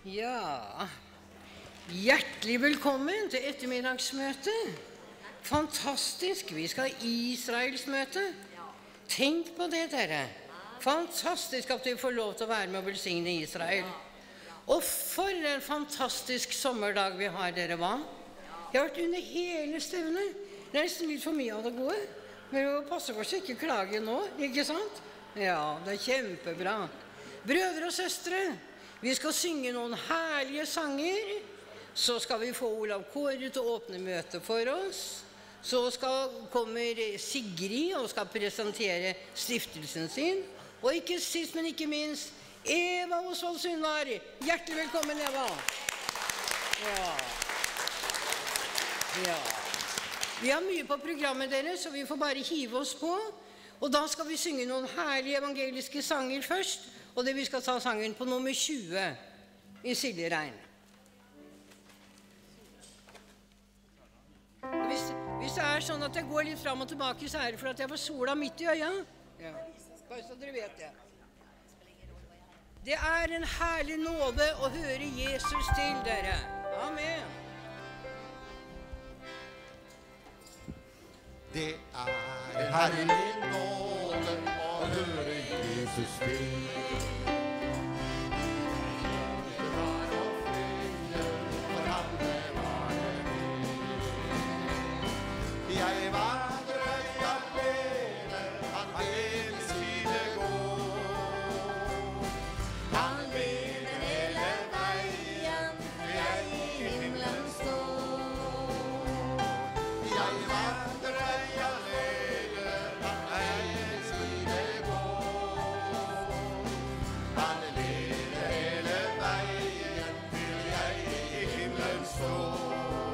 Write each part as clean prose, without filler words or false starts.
Ja, hjertelig velkommen til ettermiddagsmøtet. Fantastisk, vi skal ha Israels møte. Tenk på det, dere. Fantastisk at vi får lov til å være med og velsigne Israel. Og for en fantastisk sommerdag vi har, dere, hva? Jeg har vært under hele stevnet. Det er nesten litt for mye av det gode. Men vi må passe på å ikke klage nå, ikke sant? Ja, det er kjempebra. Brødre og søstre, vi skal synge noen herlige sanger. Så skal vi få Olav Kåre til å åpne møtet for oss. Så kommer Sigrid og skal presentere stiftelsen sin. Og ikke sist, men ikke minst, Eva Osvald Sundvar. Hjertelig velkommen, Eva. Ja. Vi har mye på programmet deres, så vi får bare hive oss på. Og da skal vi synge noen herlige evangeliske sanger først. Og det vi skal ta sangen på nummer 20 i Siljerein. Hvis det er sånn at jeg går litt fram og tilbake, så er det for at jeg får sola midt i øya. Ja, bare så dere vet det. Det er en herlig nåde å høre Jesus til, dere. Amen. Det er en herlig nåde å høre Jesus til. Jeg vandrer alene, han vil side gå. Han leder hele veien, jeg i himmelen står. Jeg vandrer alene, han vil side gå. Han leder hele veien, jeg i himmelen står.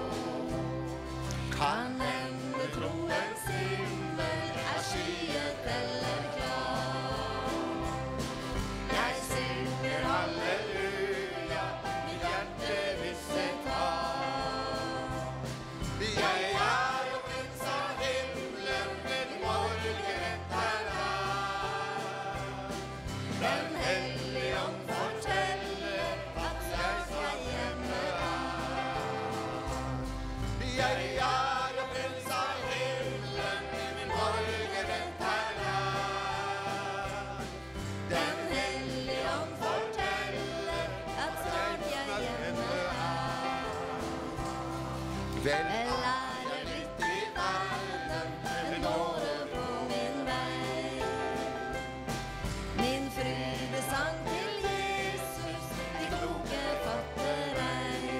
Kan troens himmel er skyet eller klar. Jeg synger halleluja, mitt hjerte visset har. Jeg er jo prins av himmelen, min morgenrett er her. Den hellige ånd forteller at jeg skal hjemme er. Jeg er jo prins av himmelen, min morgenrett er her. Den hellige ånd forteller at snart jeg hjemme er. Vel er det litt i verden, men nåde på min vei. Min frydesang til Jesus, de kloke fatter ei.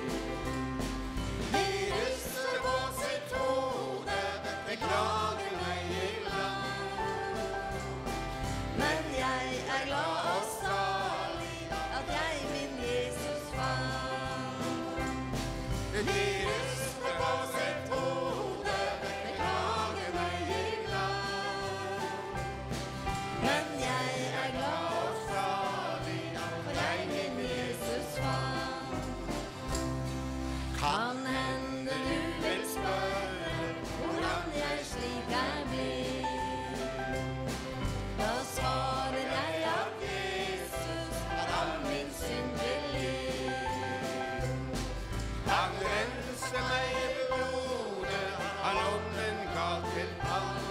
De ryster på sitt hode, beklager meg i land. Men jeg er glad og salig at jeg min Jesus fant. De ryster på sitt hode, beklager meg i land. Men jeg er glad og salig for jeg min Jesus fant. Kan hende du vil spørre hvordan jeg slik er blitt. Da svarer jeg at Jesus har all min synd tilgitt. Han renste meg i blodet, han ånden gav til all.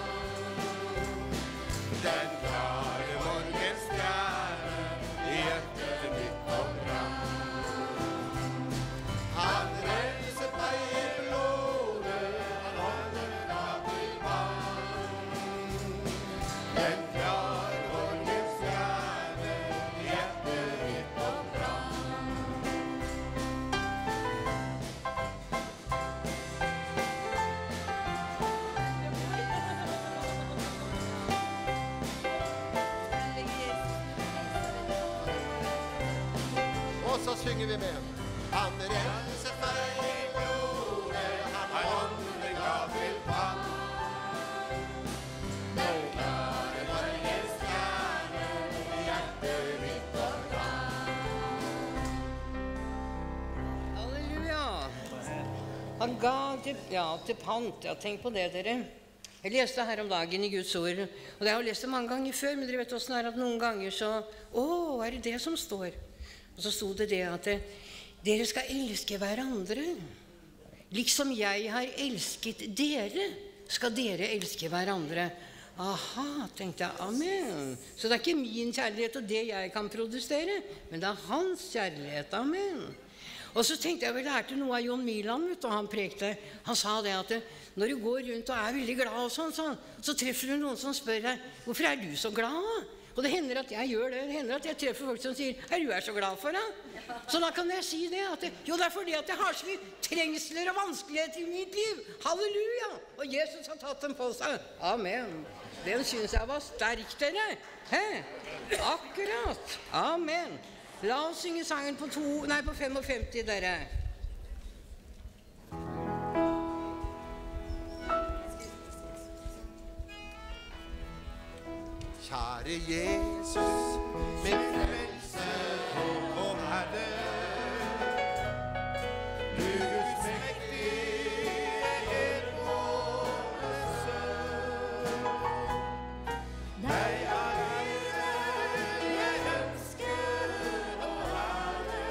Den klare morgenstjerne i hjertet mitt og brann. Han renset meg i blodet, han ånden gav til vann. Den klare morgenstjerne i hjertet mitt og brann. Og så synger vi med. Han renset meg i blodet, han ånden gav til vann. Den klare morgenstjerne i hjertet mitt og brann. Halleluja. Han ga til pant. Ja, tenk på det, dere. Jeg leste her om dagen i Guds ord, og jeg har lest det mange ganger før, men dere vet hvordan det er at noen ganger så, er det det som står? Og så sto det at dere skal elske hverandre. Liksom jeg har elsket dere, skal dere elske hverandre. Aha, tenkte jeg, amen. Så det er ikke min kjærlighet og det jeg kan produsere, men det er hans kjærlighet, amen. Og så tenkte jeg, vi lærte noe av Jon Milan, og han prekte. Han sa det at når du går rundt og er veldig glad og sånn, så treffer du noen som spør deg, hvorfor er du så glad? Og det hender at jeg gjør det. Det hender at jeg treffer folk som sier, du er så glad for det? Så da kan jeg si det, at jo, det er fordi at jeg har så mye trengsler og vanskeligheter i mitt liv. Halleluja! Og Jesus har tatt dem på seg. Amen. Den synes jeg var sterk, dere. Akkurat. Amen. La oss synge sangen på 55, dere. Kjære Jesus, min frelse og Herre, du Guds mektige helbårelse, deg alene jeg ønsker å være,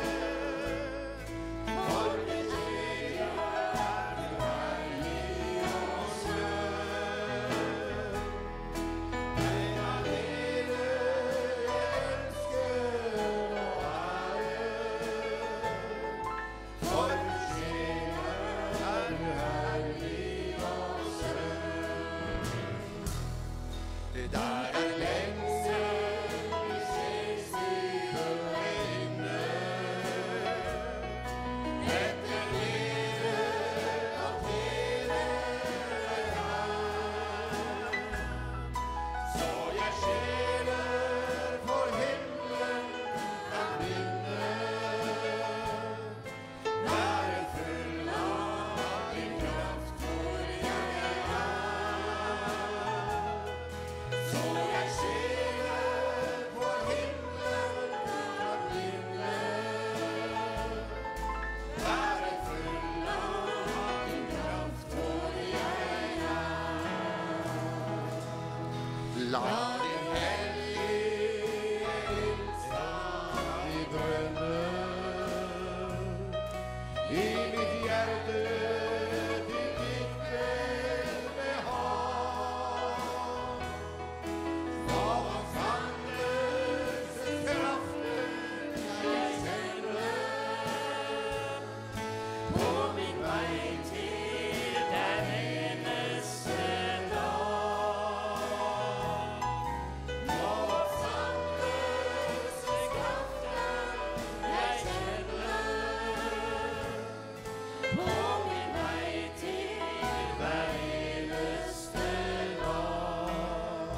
for ditt rike er du herlig og skjønn. Deg alene jeg ønsker å være, for ditt rike er du herlig og skjønn. Det der er lengsel i sjelslivet inne, etter dere at dere er her. Så jeg skjeler for himmelen kan vinne, være full av din kraft hvor jeg er. Så jeg skjeler for himmelen kan vinne, være full av din kraft hvor jeg er. La din hellige ild stadig brenne i mitt hjerte til ditt velbehag. Av hans kraften jeg kjenner på min vei til den eneste dag. Av hans kraften jeg kjenner på min vei til hver eneste dag.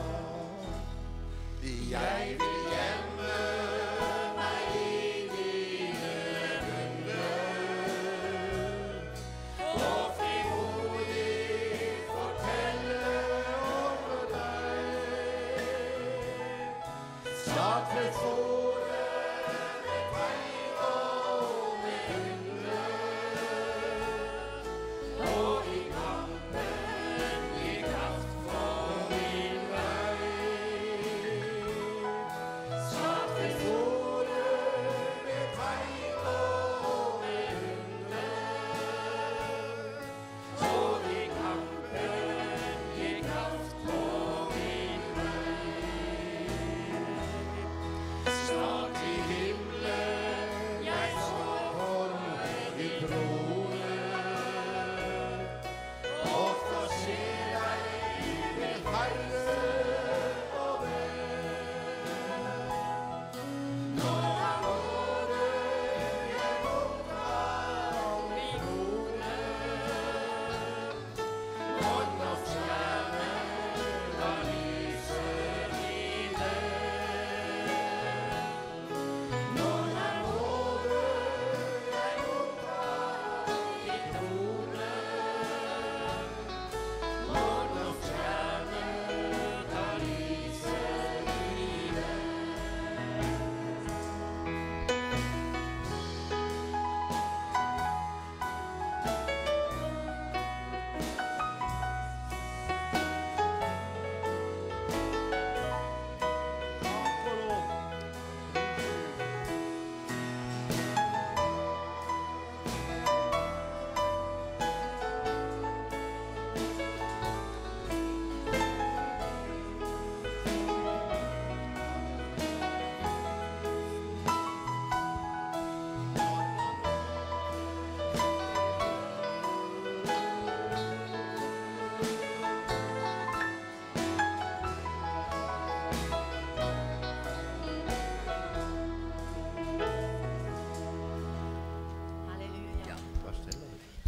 Jeg vil gjemme meg i dine munner, og frimodig fortelle om deg. Starte tårer med tegn og med under, og i kampen gi kraft for min vei. Starte tårer med tegn og med under, og i kampen gi kraft for min vei.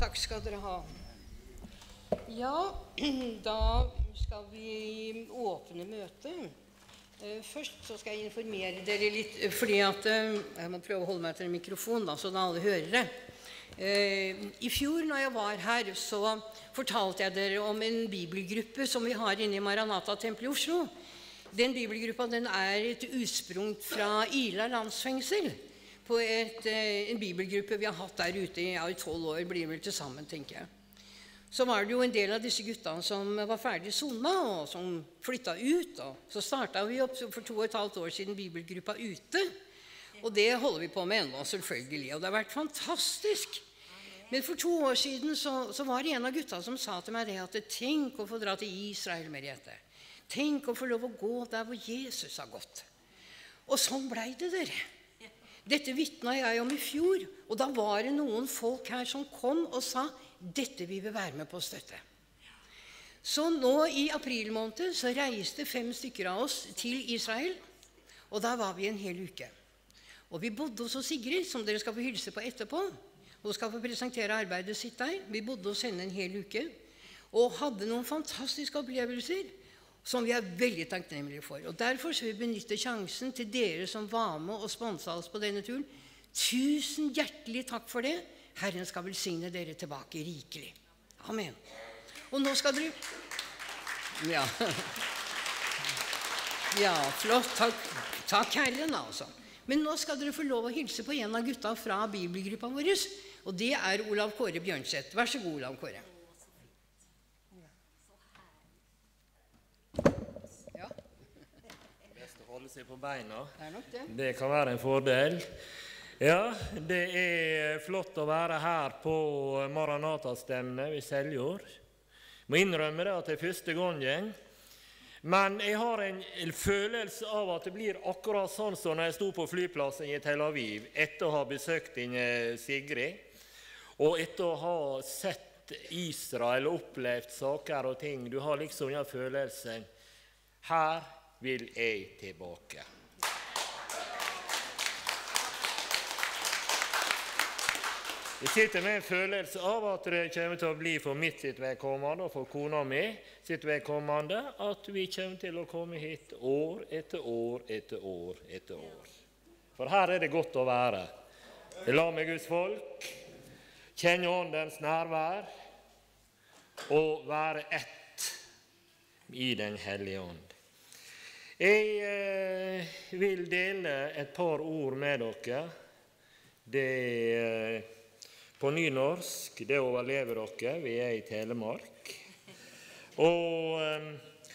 takk skal dere ha. Ja, da skal vi åpne møtet. Først så skal jeg informere dere litt, fordi at jeg må prøve å holde meg til en mikrofon da, så da alle hører det. I fjor når jeg var her, så fortalte jeg dere om en bibelgruppe som vi har inne i Maranatha-tempelet i Oslo. Den bibelgruppa den et utsprung fra Ila landsfengsel, på en bibelgruppe vi har hatt der ute i 12 år, blir vel til sammen, tenker jeg. Så var det jo en del av disse guttene som var ferdig sona, og som flyttet ut. Og så startet vi opp for 2,5 år siden bibelgruppa ute. Og det holder vi på med ennå, selvfølgelig. Og det har vært fantastisk. Men for 2 år siden så var det en av gutta som sa til meg det at tenk å få dra til Israel, Merete. Tenk å få lov å gå der hvor Jesus har gått. Og sånn ble det, dere. Dette vitnet jeg om i fjor, og da var det noen folk her som kom og sa dette vil vi være med på å støtte. Så nå i april måned så reiste 5 stykker av oss til Israel, og da var vi en hel uke. Og vi bodde hos Sigrid, som dere skal få hilse på etterpå. Hun skal få presentere arbeidet sitt der. Vi bodde hos henne en hel uke, og hadde noen fantastiske opplevelser, som vi veldig takknemlige for. Og derfor skal vi benytte sjansen til dere som var med og sponset oss på denne turen. Tusen hjertelig takk for det. Herren skal velsigne dere tilbake rikelig. Amen. Og nå skal dere... Ja, ja flott. Takk Herren, altså. Men nå skal dere få lov å hilse på en av gutta fra bibelgruppa vår, og det Olav Kåre Bjørnseth. Vær så god, Olav Kåre. Holde seg på beina. Det nok det. Det kan være en fordel. Ja, det flott å være her på Maranatha-stevnet ved Seljord. Må innrømme det at det første gangen. Men jeg har en følelse av at det blir akkurat sånn som når jeg sto på flyplassen i Tel Aviv, etter å ha besøkt Sigrid, og etter å ha sett Israel og opplevd saker og ting. Du har liksom en følelse. Her vil jeg tilbake. Jeg sitter med en følelse av at det kommer til å bli for mitt sitt vedkommende og for kona mi sitt vedkommende at vi kommer til å komme hit år etter år etter år etter år. For her det godt å være. La meg Guds folk kjenne åndens nærvær og være ett i den hellige ånd. Jeg vil dele et par ord med dere. Det på nynorsk, det overlever dere. Vi i Telemark. Og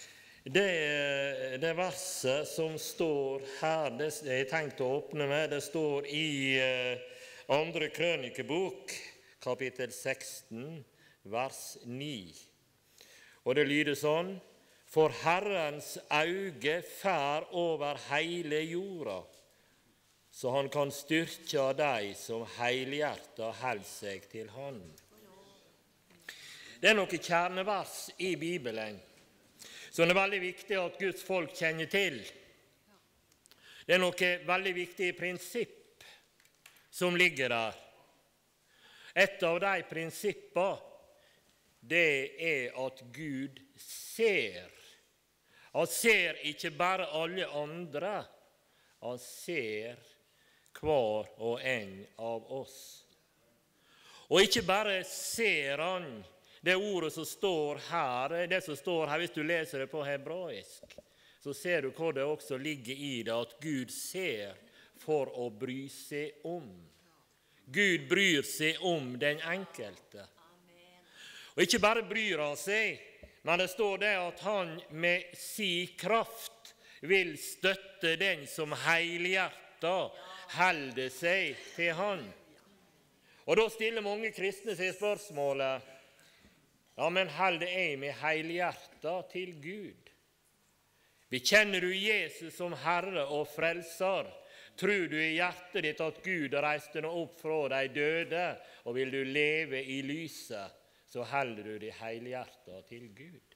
det verset som står her, det jeg tenkt å åpne med, det står i 2. krønikebok, kapittel 16, vers 9. Og det lyder sånn: For Herrens auge fær over hele jorda, så han kan styrke deg som heilhjertet held seg til han. Det noen kjernevers i Bibelen som det veldig viktig at Guds folk kjenner til. Det noe veldig viktig prinsipp som ligger der. Et av de prinsippene, det at Gud ser. Han ser ikke bare alle andre, han ser hver og en av oss. Og ikke bare ser han det ordet som står her, det som står her, hvis du leser det på hebraisk, så ser du hva det også ligger i det, at Gud ser for å bry seg om. Gud bryr seg om den enkelte. Og ikke bare bryr han seg, men det står det at han med sin kraft vil støtte den som helhjertet holder seg til han. Og da stiller mange kristne seg spørsmålet: ja, men holder jeg med helhjertet til Gud? Bekjenner du Jesus som Herre og Frelser? Tror du i hjertet ditt at Gud reiste nå opp fra de døde, og vil du leve i lyset, så holder du det helhjertet til Gud.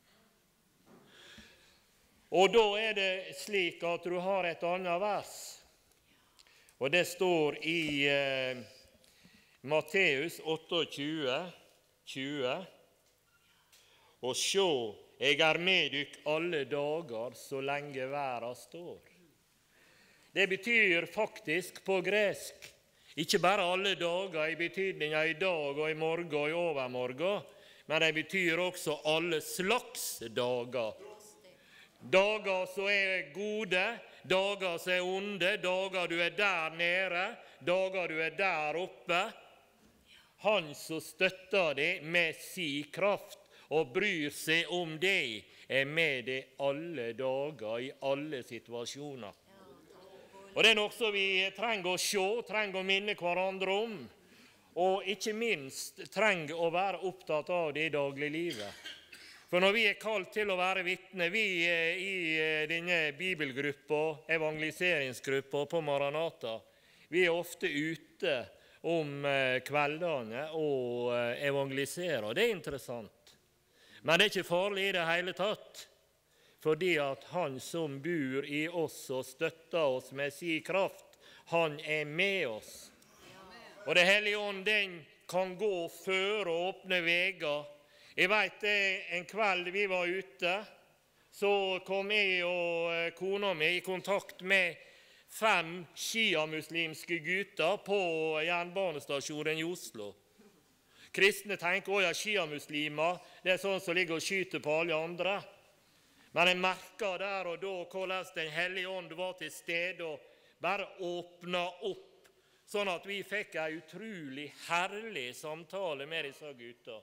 Og da det slik at du har et annet vers, og det står i Matteus 28, 20. Og sjå, jeg er med dykk alle dager så lenge verden står. Det betyr faktisk på gresk ikke bare alle dager i betydningen i dag og i morgen og i overmorgen, men det betyr også alle slags dager. Dager som er gode, dager som er onde, dager du er der nede, dager du er der oppe. Han som støtter deg med sin kraft og bryr seg om deg, er med deg alle dager i alle situasjoner. Og det er noe som vi trenger å se, trenger å minne hverandre om, og ikke minst trenger å være opptatt av det i dagliglivet. For når vi er kalt til å være vitne, vi i denne bibelgruppa, evangeliseringsgruppa på Maranata, vi er ofte ute om kveldene og evangeliserer. Det er interessant. Men det er ikke farlig i det hele tatt. Fordi at han som bor i oss og støtter oss med sin kraft, han er med oss. Og det Hellige Ånd, den kan gå før og åpne veger. Jeg vet det, en kveld vi var ute, så kom jeg og kona mi i kontakt med 5 sjiamuslimske gutter på jernbanestasjonen i Oslo. Kristne tenker, ja, sjiamuslimer, det er sånn som ligger og skyter på alle andre. Men jeg merket der og da hvordan Den Hellige Ånd var til stede og bare åpnet opp, sånn at vi fikk en utrolig herlig samtale med disse gutta.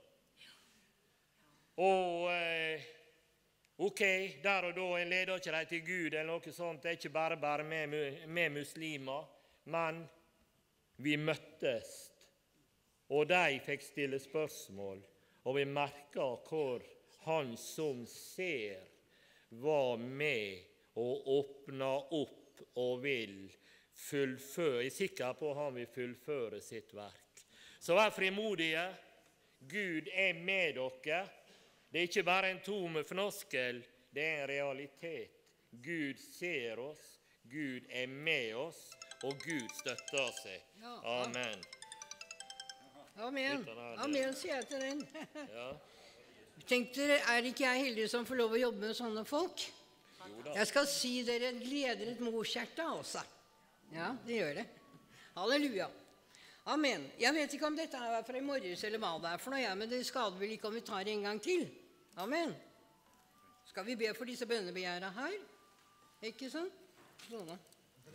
Og ok, der og da, en leder ikke deg til Gud eller noe sånt, det er ikke bare med muslimer, men vi møttes, og de fikk stille spørsmål, og vi merket hvor han som ser var med og åpnet opp og vil fullføre. Jeg er sikker på at han vil fullføre sitt verk. Så vær frimodige. Gud er med dere. Det er ikke bare en tom fnoskel, det er en realitet. Gud ser oss, Gud er med oss, og Gud støtter seg. Amen. Amen. Amen, sier jeg til den. Ja. Tenk dere, er ikke jeg heldig som får lov å jobbe med sånne folk? Jeg skal si dere gleder et morshjerte også. Ja, det gjør det. Halleluja. Amen. Jeg vet ikke om dette er fra i morges eller hva det er for noe, men det skader vel ikke om vi tar det en gang til. Amen. Skal vi be for disse bønnebegjærene her? Ikke sånn? Sånn da.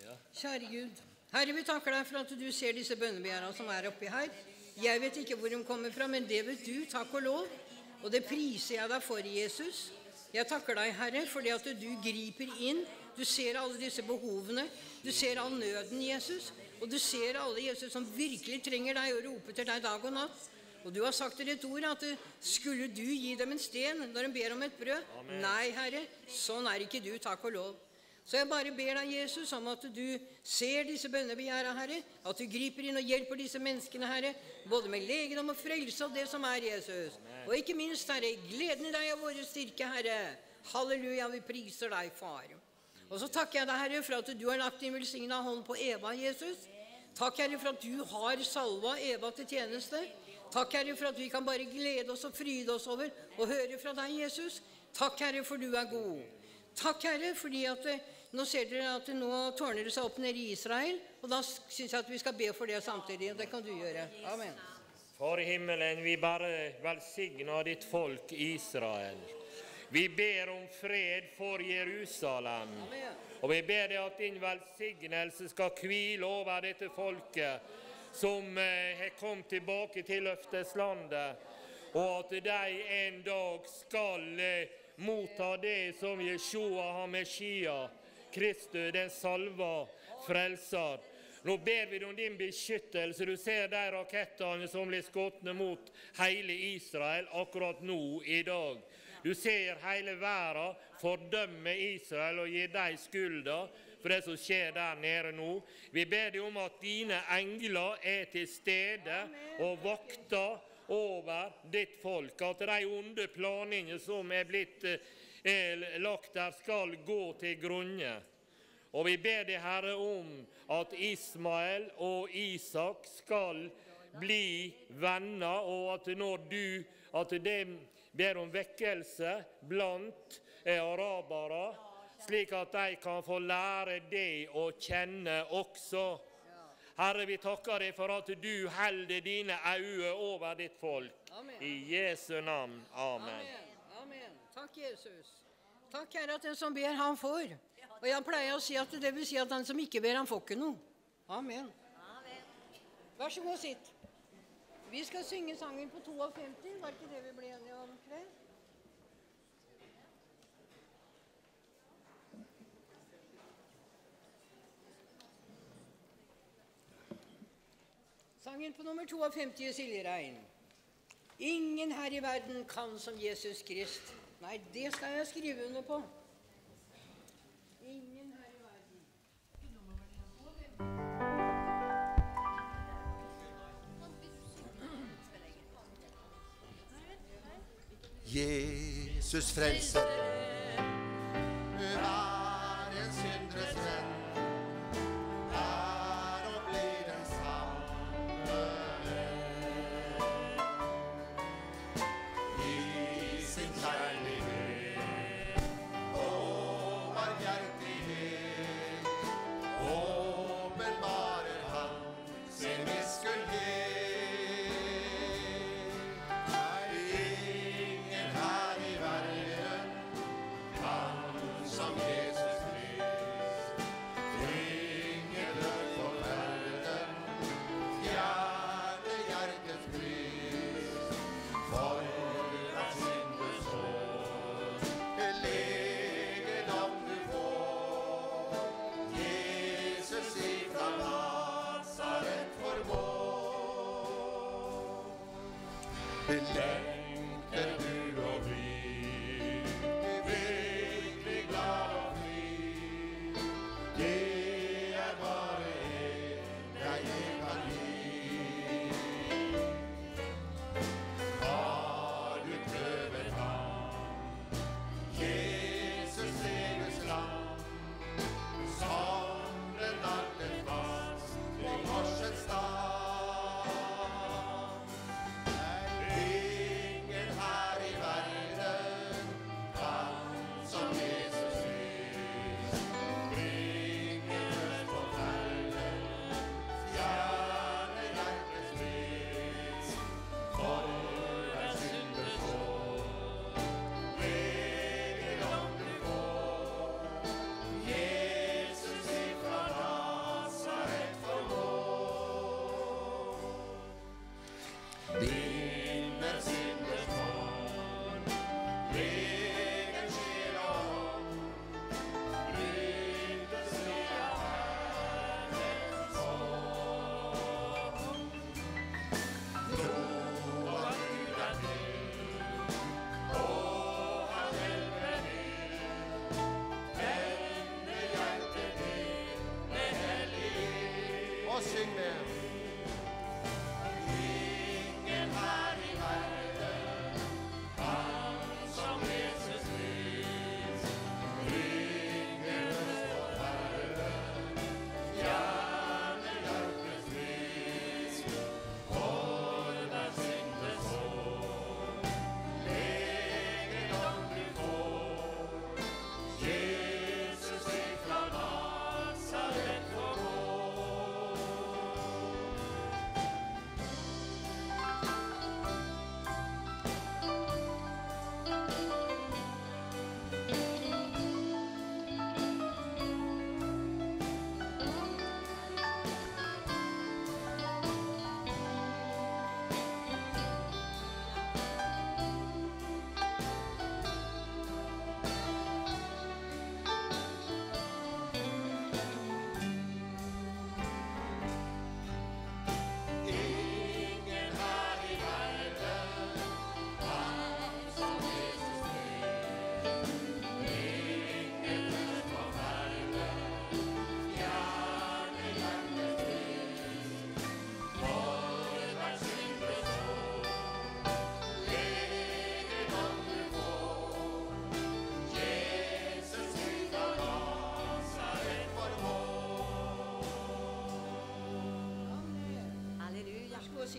Kjære Gud. Herre, vi takker deg for at du ser disse bønnebegjærene som er oppi her. Jeg vet ikke hvor de kommer fra, men det vet du, takk og lov. Og det priser jeg deg for, Jesus. Jeg takker deg, Herre, fordi at du griper inn. Du ser alle disse behovene. Du ser all nøden, Jesus. Og du ser alle, Jesus, som virkelig trenger deg og roper til deg dag og natt. Og du har sagt til et ord at skulle du gi dem en sten når de ber om et brød? Amen. Nei, Herre, sånn er ikke du, takk og lov. Så jeg bare ber deg, Jesus, om at du ser disse bønnebegjærene, Herre, at du griper inn og hjelper disse menneskene, Herre, både med legedom og frelse og det som er, Jesus. Amen. Og ikke minst, Herre, gleden i deg av våre styrke, Herre. Halleluja, vi priser deg, Far. Og så takker jeg deg, Herre, for at du har lagt din velsignet hånd på Eva, Jesus. Takk, Herre, for at du har salva Eva til tjeneste. Takk, Herre, for at vi kan bare glede oss og fryde oss over og høre fra deg, Jesus. Takk, Herre, for du er god. Takk, Herre, fordi at nå ser dere at nå tårner det seg opp nede i Israel, og da synes jeg at vi skal be for det samtidig, og det kan du gjøre. Amen. Far i himmelen, vi bare velsigner ditt folk Israel. Vi ber om fred for Jerusalem, og vi ber deg at din velsignelse skal hvile over dette folket, som har kommet tilbake til løfteslandet, og at de en dag skal motta det som Jeshua HaMashiach, Kristus, den salva frelser. Nå ber vi om din beskyttelse. Du ser de rakettene som blir skutt mot hele Israel akkurat nå i dag. Du ser hele verden fordømme Israel og gi dem skylda for det som skjer der nede nå. Vi ber deg om at dine engler er til stede og vakter over ditt folk, at de onde planene som er blitt lagt der skal gå til grunne. Og vi ber deg, Herre, om at Ismael og Isak skal bli venner, og at når at det ber om vekkelse blant arabere, slik at de kan få lære det å kjenne også. Herre, vi takker deg for at du holder dine øyne over ditt folk. Amen. I Jesu navn. Amen. Amen. Amen. Takk, Jesus. Takk, Herre, at den som ber, han får. Og jeg pleier å si at det vil si at den som ikke ber, han får ikke noe. Amen. Vær så god, sitt. Vi skal synge sangen på 52. Var ikke det vi ble enige om, Kve? Sangen på nummer 52, Siljerein. Ingen her i verden kan som Jesus Krist. Nei, det skal jeg skrive under på. Ingen her i verden. Jesus frelser, er en syndres venn, er og blir den samme i sin kjærlighet og barmhjertighet, åpenbarer han sin miskunnhet. Ingen her i verden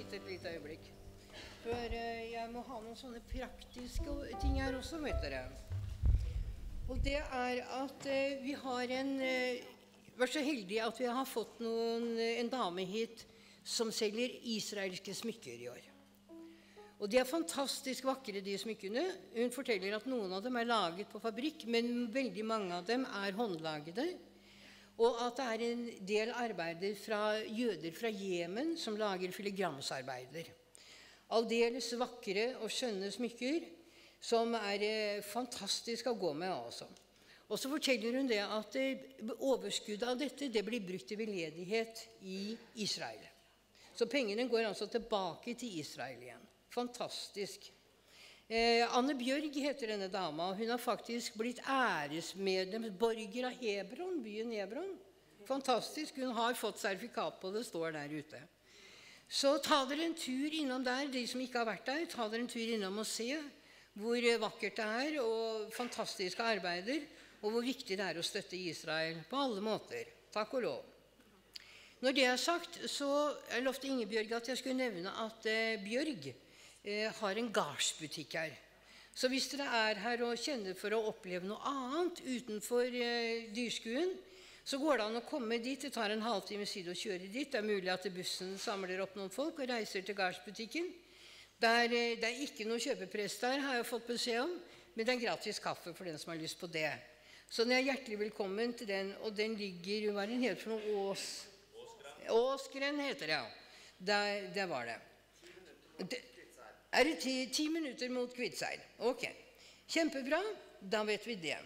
sitte et lite øyeblikk. For jeg må ha noen sånne praktiske ting her også, vet dere. Og det er at vi har vært så heldige at vi har fått en dame hit som selger israelske smykker i år. Og de er fantastisk vakre, de smykkene. Hun forteller at noen av dem er laget på fabrikk, men veldig mange av dem er håndlagede. Og at det er en del arbeider fra jøder fra Jemen som lager filigramsarbeider. Aldeles vakre og skjønne smykker som er fantastisk å gå med også. Og så forteller hun det at overskuddet av dette det blir brukt til veldedighet i Israel. Så pengene går altså tilbake til Israel igjen. Fantastisk. Anne Bjørg heter denne dama, og hun har faktisk blitt æresmedlem, borger av Hebron, byen Hebron. Fantastisk, hun har fått sertifikat på det, står der ute. Så ta dere en tur innom der, de som ikke har vært der, ta dere en tur innom og se hvor vakkert det er, og fantastiske arbeider, og hvor viktig det er å støtte Israel på alle måter. Takk og lov. Når det er sagt, så jeg lovte Ingebjørg at jeg skulle nevne at Bjørg har en gardsbutikk her. Så hvis dere er her og kjenner for å oppleve noe annet utenfor dyrskuen, så går det an å komme dit. Det tar en halvtime siden å kjøre dit. Det er mulig at bussen samler opp noen folk og reiser til gardsbutikken. Det er ikke noe kjøpepress der, har jeg fått beskjed om, men det er gratis kaffe for den som har lyst på det. Så dere er hjertelig velkommen til den, og den ligger, hva er den helt for noe, Åsgren heter det, ja. Det var det. Er det 10 minutter mot Kviteseid? Ok, kjempebra, da vet vi det.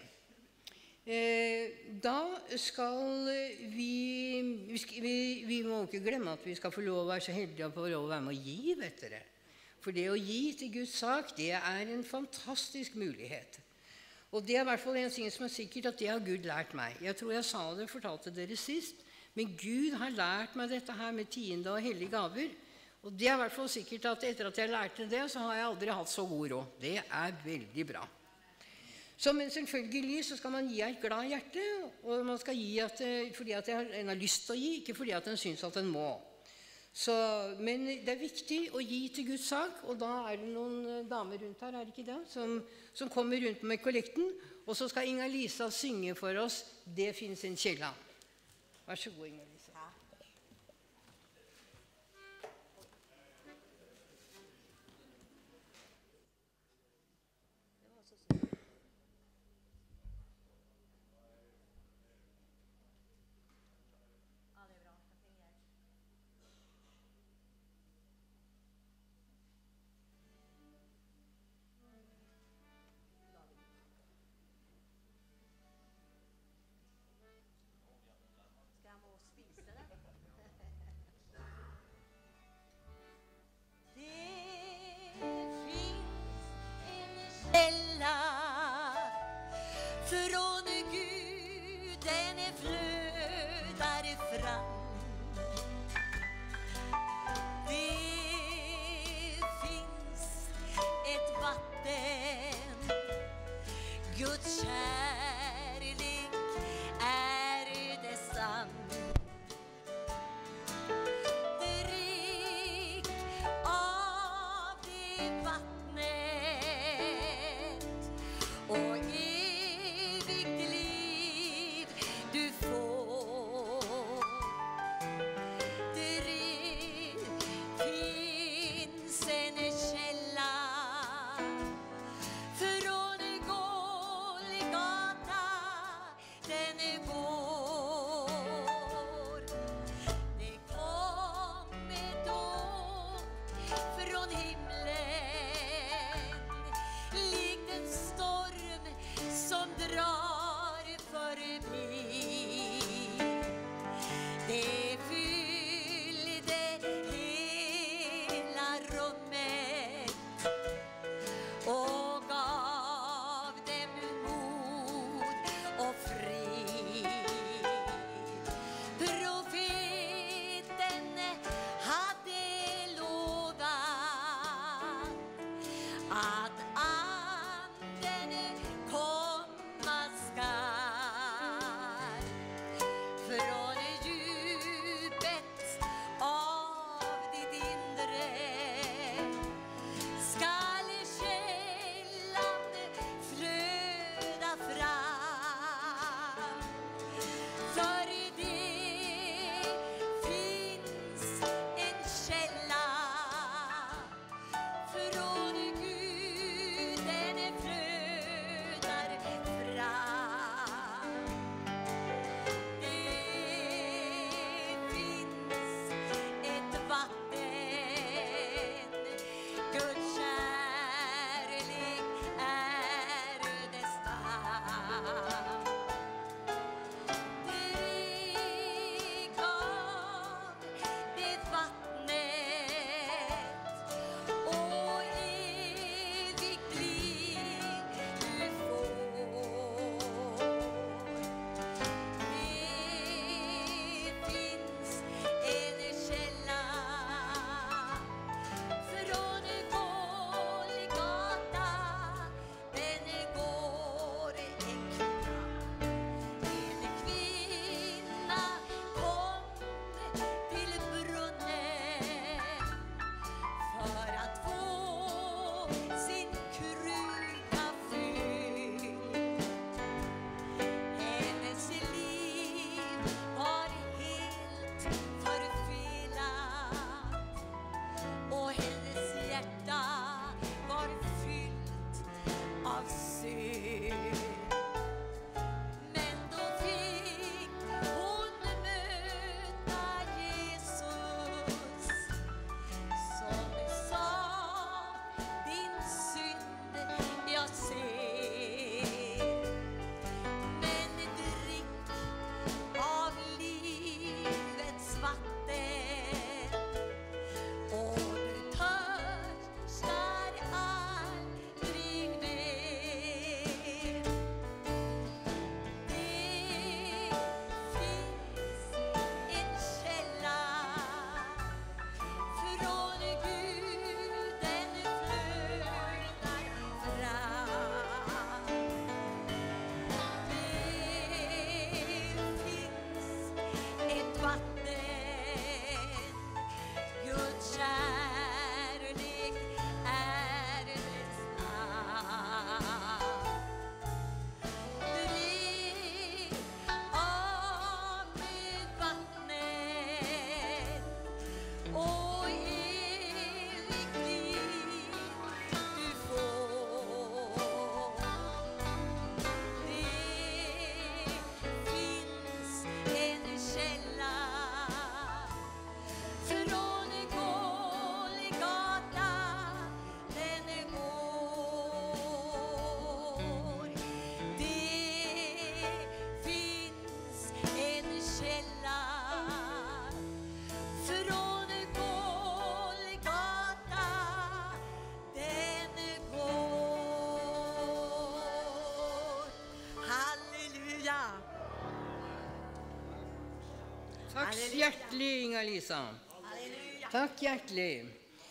Da skal vi må ikke glemme at vi skal få lov å være så heldige å få lov å være med å gi, vet dere. For det å gi til Guds sak, det er en fantastisk mulighet. Og det er i hvert fall en ting som er sikkert, at det har Gud lært meg. Jeg tror jeg sa det, fortalte dere sist, men Gud har lært meg dette her med tiende og hellige gaver. Og det er i hvert fall sikkert at etter at jeg lærte det, så har jeg aldri hatt så god råd. Det er veldig bra. Så, men selvfølgelig så skal man gi av et glad hjerte, og man skal gi fordi at en har lyst til å gi, ikke fordi at en synes at en må. Så, men det er viktig å gi til Guds sak, og da er det noen damer rundt her, er det ikke det, som kommer rundt med kollekten, og så skal Inga-Lisa synge for oss «Det finnes en kjella». Vær så god, Inga-Lisa. Takk hjertelig, Inga-Lisa. Takk hjertelig.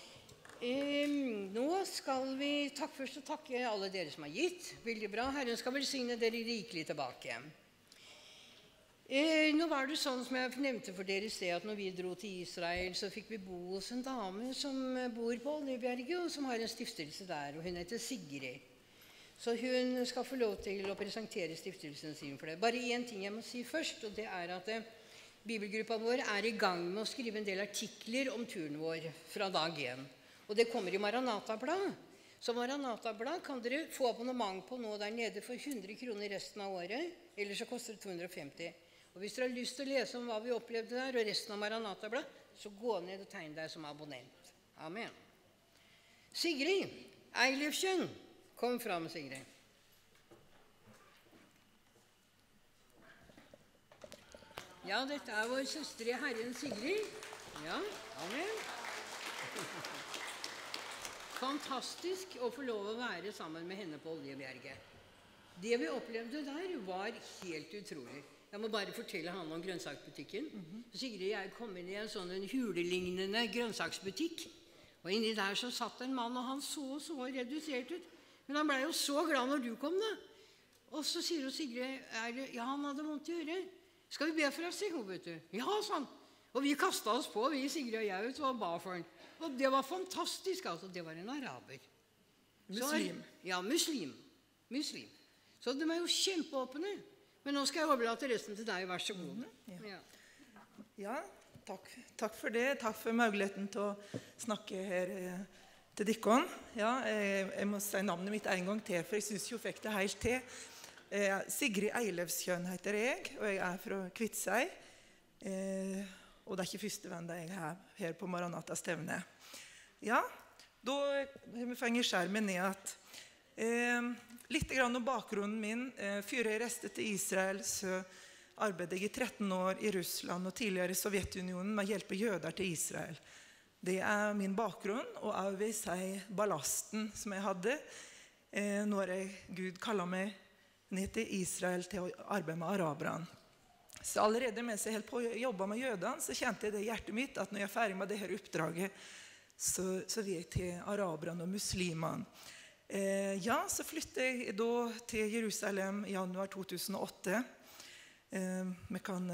Nå skal vi først takke alle dere som har gitt. Veldig bra. Herren skal velsigne dere rikelig tilbake. Nå var det sånn som jeg nevnte for dere i sted, at når vi dro til Israel, så fikk vi bo hos en dame som bor på Oljebjerget, og som har en stiftelse der, og hun heter Sigrid. Så hun skal få lov til å presentere stiftelsen sin for det. Bare en ting jeg må si først, og det er at Bibelgruppa vår er i gang med å skrive en del artikler om turen vår fra dag 1. Og det kommer i Maranata-blad. Så Maranata-blad kan dere få abonnement på nå der nede for 100 kroner resten av året, eller så koster det 250. Og hvis dere har lyst til å lese om hva vi opplevde der, og resten av Maranata-blad, så gå ned og tegn deg som abonnent. Amen. Sigrid Eilefsjøen, kom fram, Sigrid. Ja, dette er vår søster i Herren, Sigrid. Ja, amen. Fantastisk å få lov å være sammen med henne på Oljebjerget. Det vi opplevde der var helt utrolig. Jeg må bare fortelle han om grønnsaksbutikken. Sigrid og jeg kom inn i en sånn hulelignende grønnsaksbutikk. Og inni der så satt en mann, og han så redusert ut. Men han ble jo så glad når du kom da. Og så sier hun Sigrid, ja, han hadde vondt i øret. Skal vi be for oss, sier hun, vet du. Ja, sånn. Og vi kastet oss på, vi Sigrid og jeg, og ba for han. Og det var fantastisk, altså. Det var en araber. Muslim. Ja, muslim. Så de er jo kjempeåpne. Men nå skal jeg overlate resten til deg, vær så god. Ja, takk for det. Takk for muligheten til å snakke her til Dikkon. Ja, jeg må si navnet mitt en gang til, for jeg synes jo fikk det helt til. Sigrid Eilefsjøen heter jeg, og jeg er fra Kvitsøy. Og det er ikke første venn jeg er her på Maranata-stevne. Ja, da har vi fengt skjermen ned at litt grann om bakgrunnen min. Før jeg reiste til Israel, så arbeidet jeg i 13 år i Russland og tidligere i Sovjetunionen med å hjelpe jøder til Israel. Det er min bakgrunn, og jeg vil si ballasten som jeg hadde når Gud kallet meg ned til Israel til å arbeide med araberne. Så allerede mens jeg helt på å jobbe med jødene, så kjente jeg det i hjertet mitt at når jeg er ferdig med dette oppdraget, så vil jeg til araberne og muslimene. Ja, så flyttet jeg da til Jerusalem i januar 2008. Vi kan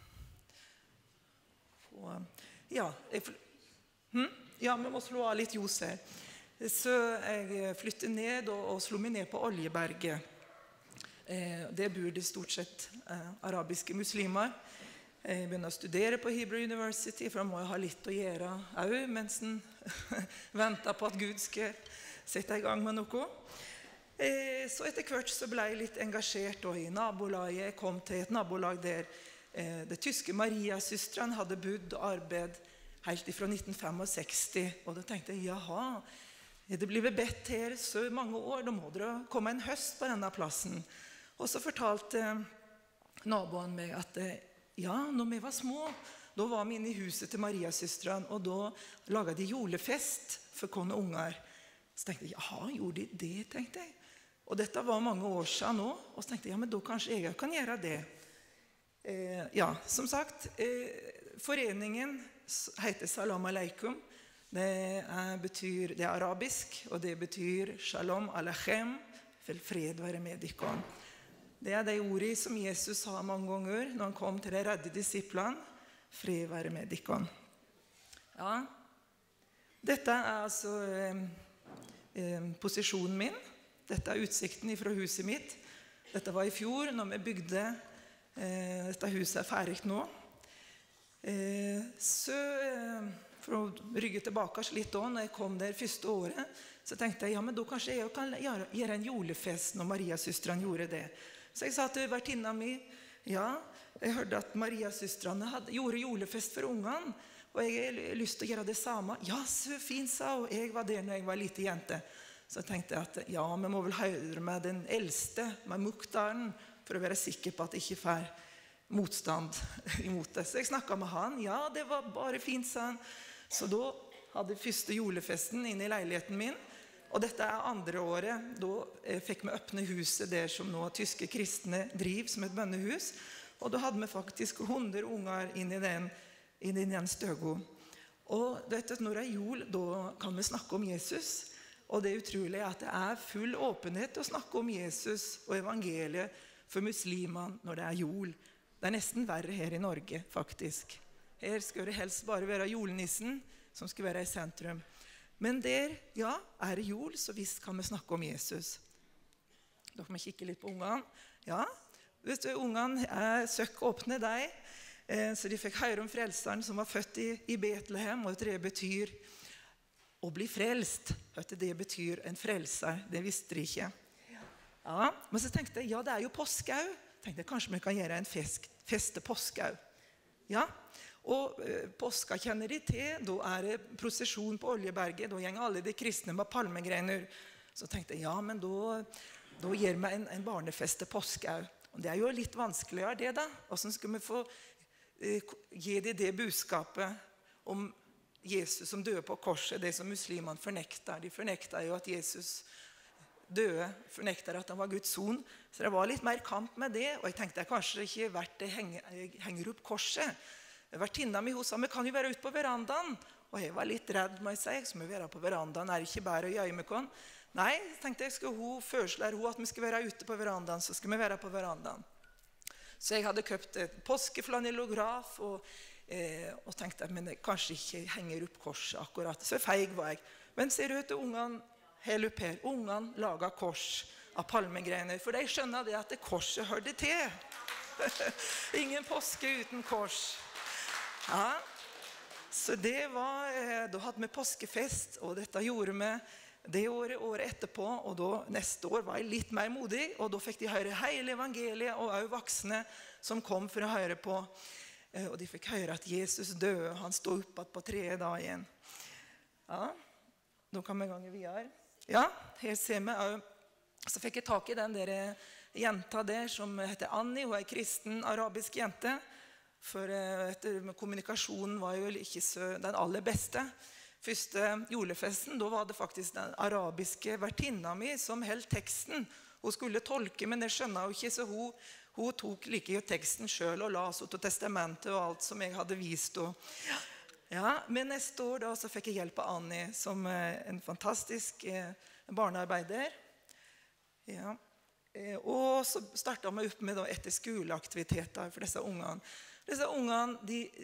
få... Ja, ja, vi må slå av litt ljus her. Så jeg flyttet ned og slo meg ned på Oljebjerget. Det bor det stort sett arabiske muslimer. Jeg begynner å studere på Hebrew University, for da må jeg ha litt å gjøre også, mens en venter på at Gud skal sette i gang med noe. Så etter hvert så ble jeg litt engasjert i nabolaget. Jeg kom til et nabolag der det tyske Maria-søstrene hadde bodd og arbeidet helt fra 1965. Og da tenkte jeg, jaha, det blir bedt her så mange år, da må det komme en høst på denne plassen. Og så fortalte naboen meg at ja, når vi var små, da var vi inne i huset til Maria-søstrene, og da laget de julefest for kone og unger. Så tenkte jeg, jaha, gjorde de det, tenkte jeg. Og dette var mange år siden nå, og så tenkte jeg, ja, men da kanskje jeg kan gjøre det. Ja, som sagt, foreningen heter Salam Aleikum. Det er arabisk, og det betyr Shalom Aleichem, for fred være med dere. Det er det ordet som Jesus sa mange ganger når han kom til de redde disiplene. Fred være med dere. Ja, dette er altså posisjonen min. Dette er utsikten fra huset mitt. Dette var i fjor når vi bygde. Dette huset er ferdig nå. Så for å rygge tilbake litt da, når jeg kom der første året, så tenkte jeg, ja, men da kanskje jeg kan gjøre en julefest når Maria-søstrene gjorde det. Så jeg sa til vertinna mi, ja, jeg hørte at Maria-søstrene gjorde julefest for ungene, og jeg har lyst til å gjøre det samme. Ja, så fint, sa hun. Jeg var der når jeg var lite jente. Så tenkte jeg at, ja, vi må vel høre med den eldste, med muktaren, for å være sikker på at jeg ikke får motstand imot det. Så jeg snakket med han. Ja, det var bare fint, sa han. Så da hadde jeg første julefesten inne i leiligheten min. Og dette er andre året. Da fikk vi åpne huset der som nå tyske kristne driver som et bønnehus. Og da hadde vi faktisk 100 unger inn i den støgo. Og når det jul, da kan vi snakke om Jesus. Og det utrolige at det full åpenhet å snakke om Jesus og evangeliet for muslimene når det jul. Det nesten verre her i Norge, faktisk. Her skal det helst bare være julenissen som skal være i sentrum. Men der, ja, det jul, så visst kan vi snakke om Jesus. Da får vi kikke litt på ungene. Ja, vet du, ungene søkk åpne deg, så de fikk høre om frelseren som var født i Betlehem, og det betyr å bli frelst. Det betyr en frelser, det visste de ikke. Ja, men så tenkte jeg, ja, det jo påskeau. Tenkte jeg, kanskje vi kan gjøre en fest til påskeau. Ja, og påska kjenner de til, da det prosesjon på Oljeberget, da gjenger alle de kristne med palmegreiner. Så tenkte jeg, ja, men da gjør vi en barnefest til påskeau. Og det jo litt vanskeligere det da. Hvordan skal vi få gi de det budskapet om Jesus som døde på korset, det som muslimene fornekter. De fornekter jo at Jesus døde, fornekter at han var Guds son. Så det var litt mer kamp med det, og jeg tenkte kanskje ikke verdt det henger opp korset. Vertinna mi hos ham, vi kan jo være ute på verandaen. Og jeg var litt redd, må jeg si, så må vi være på verandaen, det ikke bare å gjøre med kon. Nei, tenkte jeg, foreslår hun at vi skal være ute på verandaen, så skal vi være på verandaen. Så jeg hadde køpt et påskeflanellograf, og tenkte, men jeg kanskje ikke henger opp korset akkurat. Så feig var jeg. Men ser du at ungene helt opp her, ungene laget kors av palmegreiner, for de skjønner det at det korset hørte til. Ingen påske uten kors. Ja, så det var, da hadde vi påskefest, og dette gjorde vi det året etterpå, og da neste år var jeg litt mer modig, og da fikk de høre hele evangeliet, og også voksne som kom for å høre på, og de fikk høre at Jesus døde, han stod opp på 3 dagen. Ja, da kan vi gange videre. Ja, her ser vi også, så fikk jeg tak i den der jenta der som heter Annie, hun kristen arabisk jente, for kommunikasjonen var jo ikke den aller beste. Første julefesten, da var det faktisk den arabiske vertinna mi som held teksten. Hun skulle tolke, men det skjønner hun ikke, så hun tok like teksten selv og la oss ut av testamentet og alt som jeg hadde vist. Ja, men neste år da, så fikk jeg hjelp av Annie, som en fantastisk barnearbeider. Ja. Og så startet vi opp med etter skoleaktiviteter for disse ungene. Disse ungene,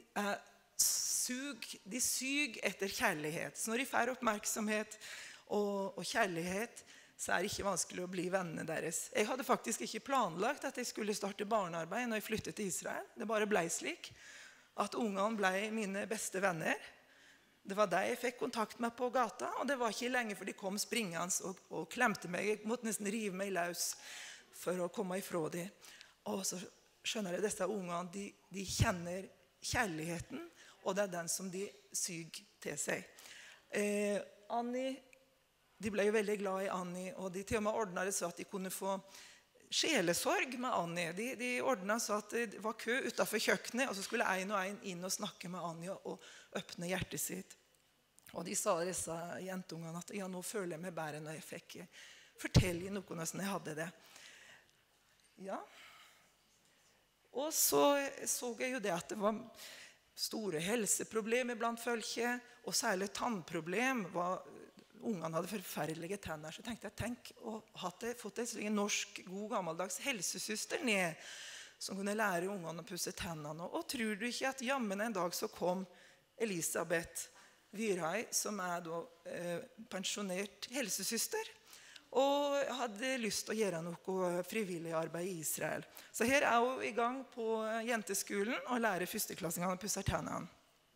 de suger etter kjærlighet. Så når de får oppmerksomhet og kjærlighet, så det ikke vanskelig å bli vennene deres. Jeg hadde faktisk ikke planlagt at jeg skulle starte barnearbeid når jeg flyttet til Israel. Det bare ble slik at ungene ble mine beste venner. Det var de jeg fikk kontakt med på gata, og det var ikke lenge før de kom springende og klemte meg. Jeg måtte nesten rive meg løs for å komme ifra dem. Og så skjønner jeg, disse ungene, de kjenner kjærligheten, og det den som de syg til seg. Annie, de ble jo veldig glad i Annie, og de til og med ordnet det så at de kunne få sjelesorg med Annie. De ordnet så at det var kø utenfor kjøkkenet, og så skulle en og en inn og snakke med Annie og åpne hjertet sitt. Og de sa disse jentungene at ja, nå føler jeg meg bedre når jeg fikk fortelle noen hvordan jeg hadde det. Ja. Og så jeg jo det at det var store helseproblemer blant folket, og særlig tannproblem. Ungene hadde forferdelige tenner, så tenkte jeg, tenk å fått en norsk, god, gammeldags helsesøster ned, som kunne lære ungene å pusse tennene. Og tror du ikke at jammen en dag så kom Elisabeth Vyrhei, som da pensjonert helsesøster, og hadde lyst til å gjøre noe frivillig arbeid i Israel. Så her hun i gang på jenteskolen og lærer førsteklassingene å pusse tennene.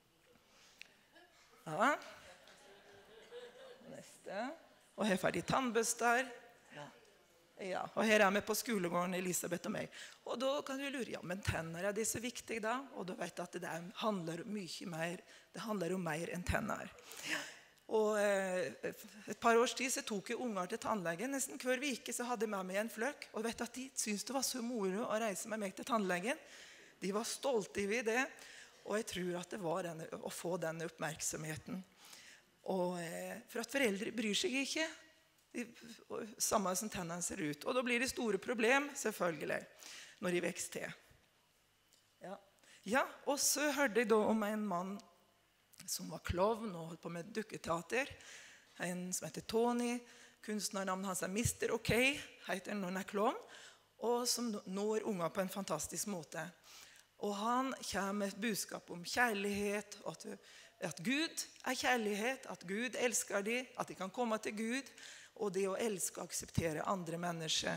Ja. Neste. Og her får de tannbøster. Ja. Og her vi på skolegården, Elisabeth og meg. Og da kan du lure, ja, men tenner det så viktig da? Og da vet du at det handler mye mer. Det handler om mer enn tenner. Og et par års tid så tok jeg unger til tannlegen. Nesten hver uke så hadde jeg med meg en fløk. Og vet at de syntes det var så moro å reise med meg til tannlegen. De var stolte ved det. Og jeg tror at det var å få denne oppmerksomheten. Og for at foreldre bryr seg ikke. Samme som tennene ser ut. Og da blir det store problem, selvfølgelig, når de vokser til. Ja, og så hørte jeg da om en mann som var klovn og holdt på med dukketeater. En som heter Tony. Kunstnernavnet hans Mr. OK, heter han når han er klovn. Og som når unger på en fantastisk måte. Og han kommer med et budskap om kjærlighet, at Gud er kjærlighet, at Gud elsker dem, at de kan komme til Gud, og det å elske og akseptere andre mennesker.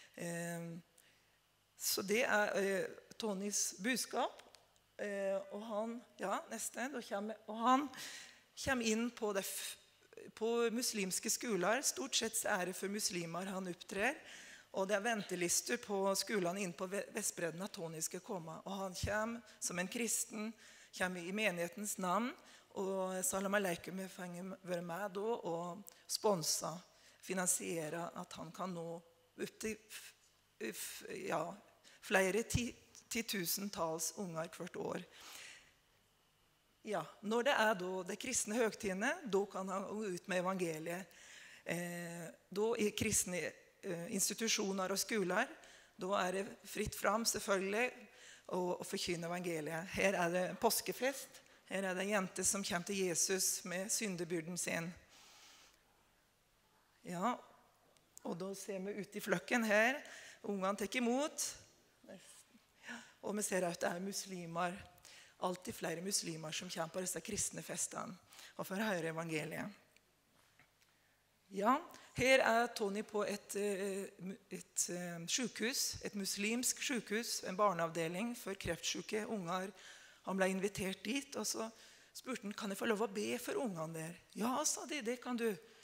Så det er Tonys budskap. Og han, ja, nesten, og han kommer inn på muslimske skoler. Stort sett er det for muslimer han opptrer. Og det er ventelister på skolene inn på Vestbredden at Tony skal komme. Og han kommer som en kristen, kommer i menighetens navn. Og Salam Aleikum får være med da og sponse, finansiere at han kan nå opp til flere titusentals unger hvert år. Ja, når det er da det kristne høgtidene, da kan han gå ut med evangeliet. Da i kristne institusjoner og skoler, da er det fritt fram selvfølgelig å forkynne evangeliet. Her er det påskefest, her er det jenter som kommer til Jesus med syndebyrden sin. Ja, og da ser vi ut i fløkken her, ungene tar imot, og vi ser at det er muslimer, alltid flere muslimer som kommer på disse kristne festene og får høre evangeliet. Ja, her er Tony på et sykehus, et muslimsk sykehus, en barneavdeling for kreftsyke unger. Han ble invitert dit, og så spurte han, kan jeg få lov å be for ungene der? Ja, sa de, det kan du.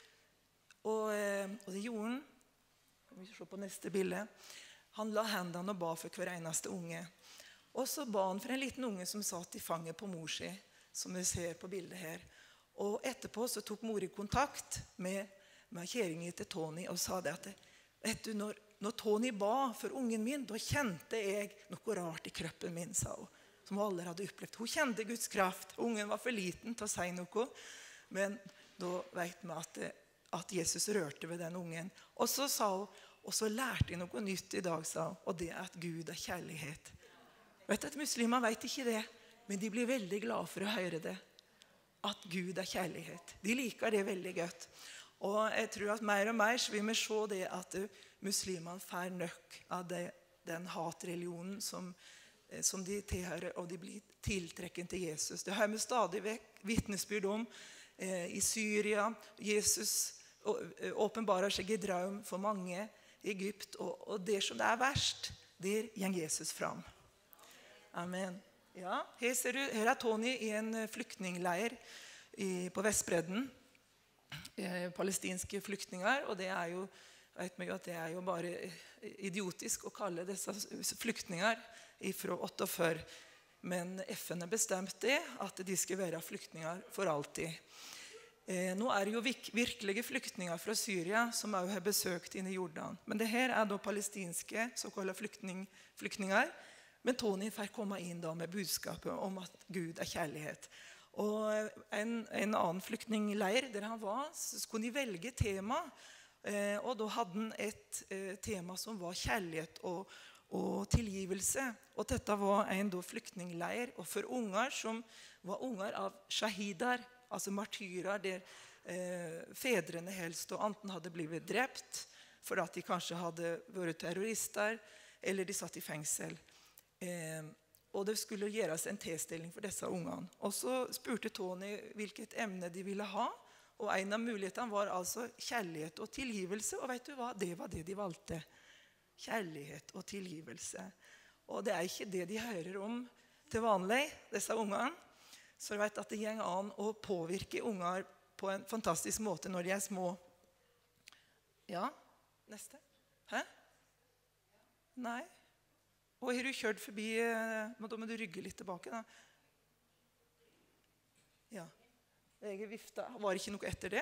Og det gjorde han. Vi ser på neste bilde. Han la hendene og ba for hver eneste unge. Og så ba han for en liten unge som satt i fanget på mor si, som vi ser på bildet her. Og etterpå så tok mor i kontakt med kjæringen til Tony og sa det at vet du, når Tony ba for ungen min, da kjente jeg noe rart i kroppen min, sa hun, som hun aldri hadde opplevd. Hun kjente Guds kraft. Ungen var for liten til å si noe, men da vet vi at Jesus rørte ved den ungen. Og så sa hun, og så lærte jeg noe nytt i dag, sa hun, og det er at Gud er kjærlighet. Vet du at muslimer vet ikke det, men de blir veldig glade for å høre det. At Gud er kjærlighet. De liker det veldig godt. Og jeg tror at mer og mer så vil vi se det at muslimene får nok av den hatreligionen som de tilhører, og de blir tiltrekken til Jesus. Det har vi stadig vekk vittnesbyrd om i Syria. Jesus åpenbarer seg i drøm for mange i Egypt, og det som det er verst, der går Jesus fram. Amen. Ja, her er Tony i en flyktningleir på Vestbredden. Palestinske flyktninger, og det er jo, vet vi jo at det er jo bare idiotisk å kalle disse flyktninger fra 48, men FN har bestemt det, at de skal være flyktninger for alltid. Nå er det jo virkelige flyktninger fra Syria som også har besøkt inn i Jordan, men det her er da palestinske såkalte flyktninger, men Tony får komme inn da med budskapet om at Gud er kjærlighet. Og en annen flyktningleir der han var, så kunne de velge tema, og da hadde han et tema som var kjærlighet og tilgivelse. Og dette var en flyktningleir, og for unger som var unger av shahidar, altså martyrer, der fedrene helst og enten hadde blitt drept, for at de kanskje hadde vært terrorister, eller de satt i fengsel. Og det skulle gjøres en tilstelning for disse ungene. Og så spurte Tony hvilket emne de ville ha, og en av mulighetene var altså kjærlighet og tilgivelse, og vet du hva? Det var det de valgte. Kjærlighet og tilgivelse. Og det er ikke det de hører om til vanlig, disse ungene. Så jeg vet at det går an å påvirke unger på en fantastisk måte når de er små. Ja, neste. Hæ? Nei. Og har du kjørt forbi, da må du rygge litt tilbake da. Ja, jeg vifta. Var det ikke noe etter det?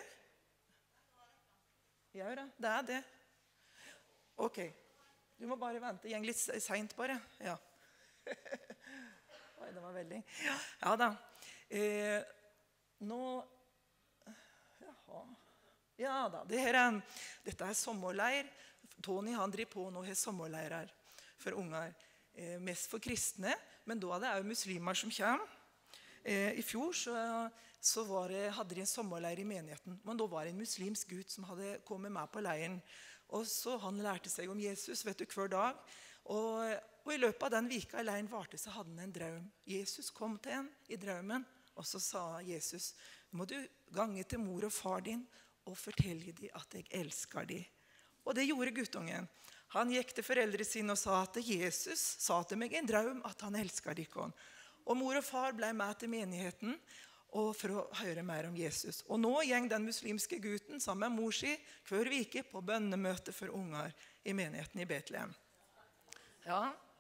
Ja, det er det. Ok, du må bare vente. Gjeng litt sent bare. Ja. Oi, det var veldig. Ja da. Nå, jaha. Ja da, dette er sommerleir. Tony han driver på nå har sommerleirer for unger, mest for kristne, Men da er det jo muslimer som kommer. I fjor hadde de en sommerleir i menigheten, men da var det en muslimsk gutt som hadde kommet med på leiren. Og så han lærte seg om Jesus, vet du, hver dag. Og i løpet av den vika i leiren varte, så hadde han en drøm. Jesus kom til en i drømmen, og så sa Jesus, må du gange til mor og far din og fortelle dem at jeg elsker dem. Og det gjorde guttungen. Han gikk til foreldre sine og sa at Jesus sa til meg i en drøm at han elsker dere. Og mor og far ble med til menigheten og for å høre mer om Jesus. Og nå gjeng den muslimske gutten sammen med mor si hver vike på bønnemøte for unger i menigheten i Betlehem. Ja,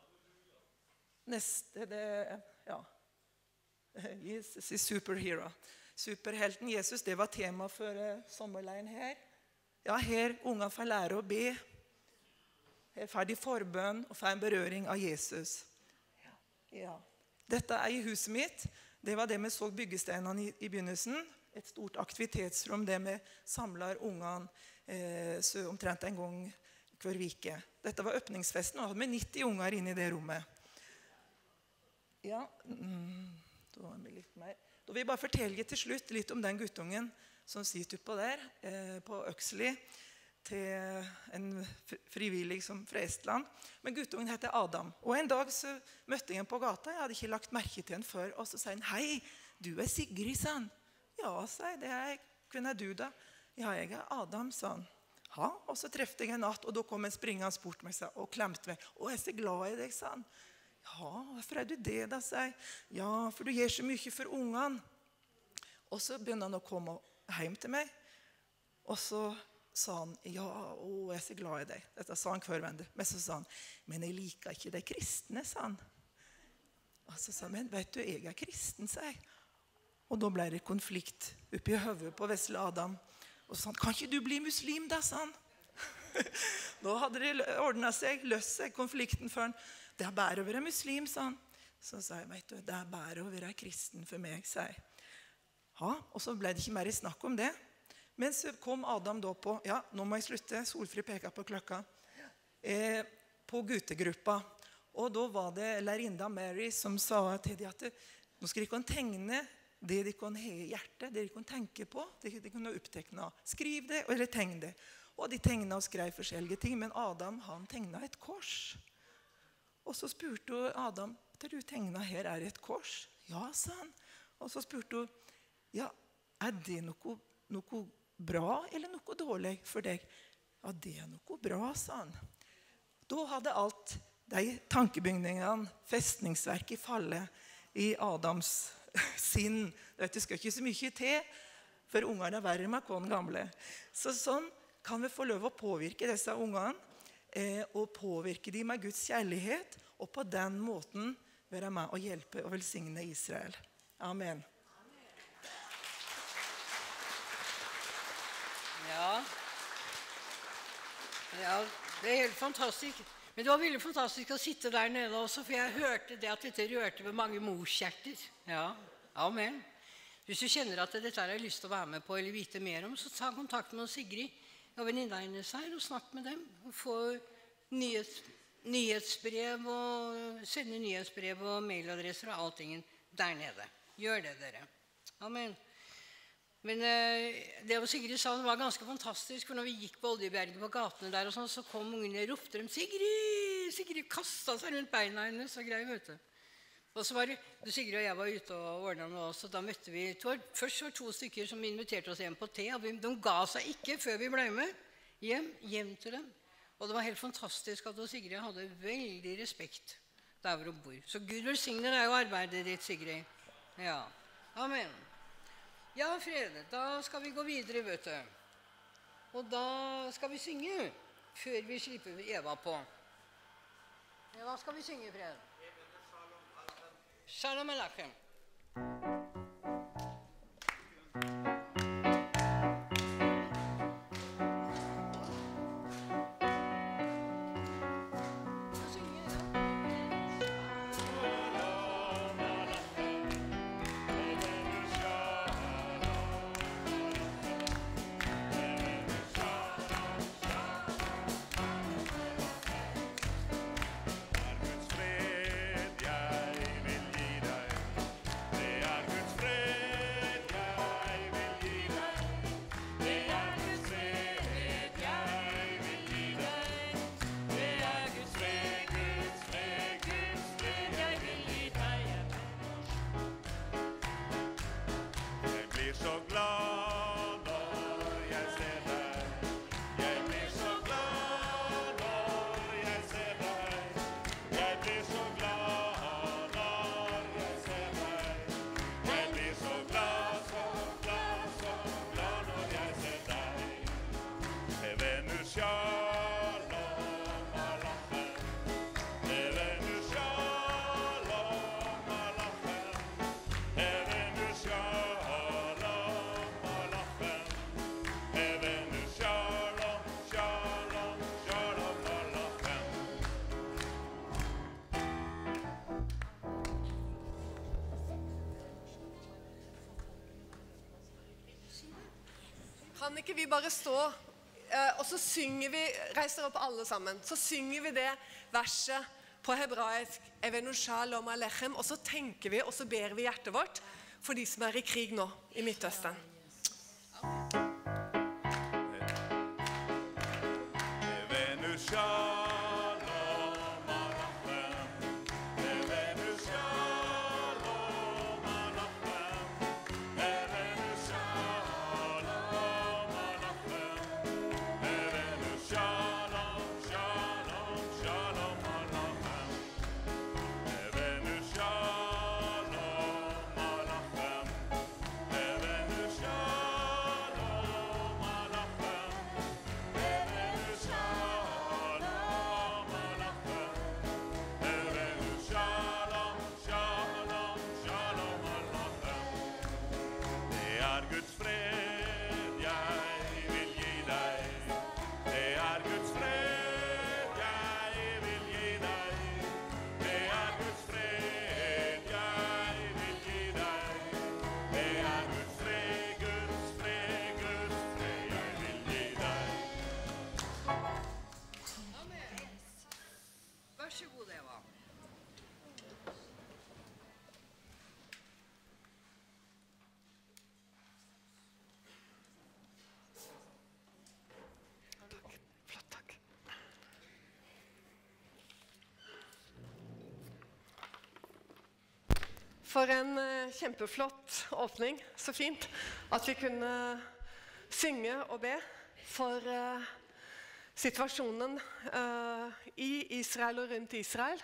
neste det, ja, Jesus is superhero. Superhelten Jesus, det var tema for sommerleiren her. Ja, her unger får lære å be. Her får de forbønn og får en berøring av Jesus. Ja. Dette er i huset mitt. Det var det vi så byggesteinene i begynnelsen. Et stort aktivitetsrom, det vi samler ungene så omtrent en gang hver vike. Dette var åpningsfesten, og hadde vi 90 unger inne i det rommet. Ja, da var vi litt mer. Da vil jeg bare fortelle til slutt litt om den guttungen som sitter på der, på Øksli, til en frivillig fra Estland. Men guttungen heter Adam. Og en dag så møtte jeg ham på gata. Jeg hadde ikke lagt merke til ham før. Og så sa han, hei, du er Sigrid, sa han. Ja, sa jeg, det er jeg. Hvem er du da? Ja, jeg er Adam, sa han. Ja, og så trefte jeg en natt, og da kom en springende bort meg og klemte meg. Å, jeg er så glad i deg, sa han. Ja, hvorfor er du det da, sa jeg. Ja, for du gjør så mye for ungene. Og så begynte han å komme hjem til meg. Og så sa han, ja, å, jeg er så glad i deg. Dette sa han hver vende. Men så sa han, men jeg liker ikke de kristne, sa han. Og så sa han, men vet du, jeg er kristen, sa jeg. Og da ble det konflikt oppe i høvet på Vesle Adam. Og så sa han, kan ikke du bli muslim da, sa han. Da hadde det ordnet seg, løst seg konflikten for han. Det er bare å være muslim, sa han. Så sa jeg, vet du, det er bare å være kristen for meg, sa jeg. Ja, og så ble det ikke mer snakk om det. Men så kom Adam da på, ja, nå må jeg slutte, Solfri peker på klokka, på guttegruppa. Og da var det Lerinda Mary som sa til dem at nå skal de kunne tegne det de kan ha i hjertet, det de kan tenke på, det de kan opptekne. Skriv det, eller tegn det. Og de tegnet og skrev forskjellige ting, men Adam, han tegnet et kors. Og så spurte Adam, det du tegnet her er et kors? Ja, sa han. Og så spurte hun, ja, er det noe bra eller noe dårlig for deg? Ja, det er noe bra, sa han. Da hadde alt de tankebygningene, festningsverket fallet i Adams sinn. Det skal ikke så mye til, for ungene er verre med hvordan gamle. Så sånn kan vi få lov å påvirke disse ungene, og påvirke dem med Guds kjærlighet, og på den måten være med og hjelpe og velsigne Israel. Amen. Ja, det er helt fantastisk. Men det var veldig fantastisk å sitte der nede også, for jeg hørte det at dette rørte ved mange morshjerter. Ja, amen. Hvis du kjenner at dette har jeg lyst til å være med på eller vite mer om, så ta kontakt med Sigrid og venninna hennes her og snakk med dem. Og få nyhetsbrev og sende nyhetsbrev og mailadresser og alltingen der nede. Gjør det, dere. Amen. Men det Sigrid sa, det var ganske fantastisk, for når vi gikk på Oljeberget på gatene der, og sånn, så kom ungene og ropte dem, Sigrid! Sigrid kastet seg rundt beina hennes og grei, vet du. Og så var det, Sigrid og jeg var ute og ordnet noe også, da møtte vi, først var 2 stykker som inviterte oss hjem på te, og de ga seg ikke før vi ble med hjem til dem. Og det var helt fantastisk at Sigrid hadde veldig respekt der hvor hun bor. Så Gud velsigner deg og arbeidet ditt, Sigrid. Ja, amen. Ja, Frede, da skal vi gå videre, vet du. Og da skal vi synge, før vi slipper Eva på. Ja, hva skal vi synge, Frede? Shalom Aleichem. Guds fred jeg kan ikke vi bare stå, og så synger vi, reiser opp alle sammen, så synger vi det verset på hebraisk, Evenu shalom alechem, og så tenker vi, og så ber vi hjertet vårt for de som i krig nå i Midtøsten. Evenu shalom alechem, Evenu shalom alechem, Evenu shalom alechem, Evenu shalom, shalom, shalom alechem, Evenu shalom alechem, Evenu shalom alechem, Evenu shalom alechem, Evenu shalom, shalom, shalom alechem. Det Guds fred jeg vil gi deg. Det Guds fred jeg vil gi deg. Det Guds fred jeg vil gi deg. Det Guds fred, Guds fred, Guds fred jeg vil gi deg. Amen. Vær så god, Eva. Flott, takk. For en kjempeflott åpning, så fint at vi kunne synge og be for situasjonen i Israel og rundt Israel.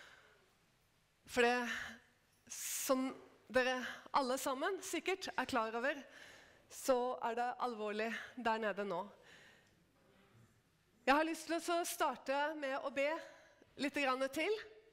For det som dere alle sammen sikkert er klar over, så det alvorlig der nede nå. Jeg har lyst til å starte med å be litt grann til.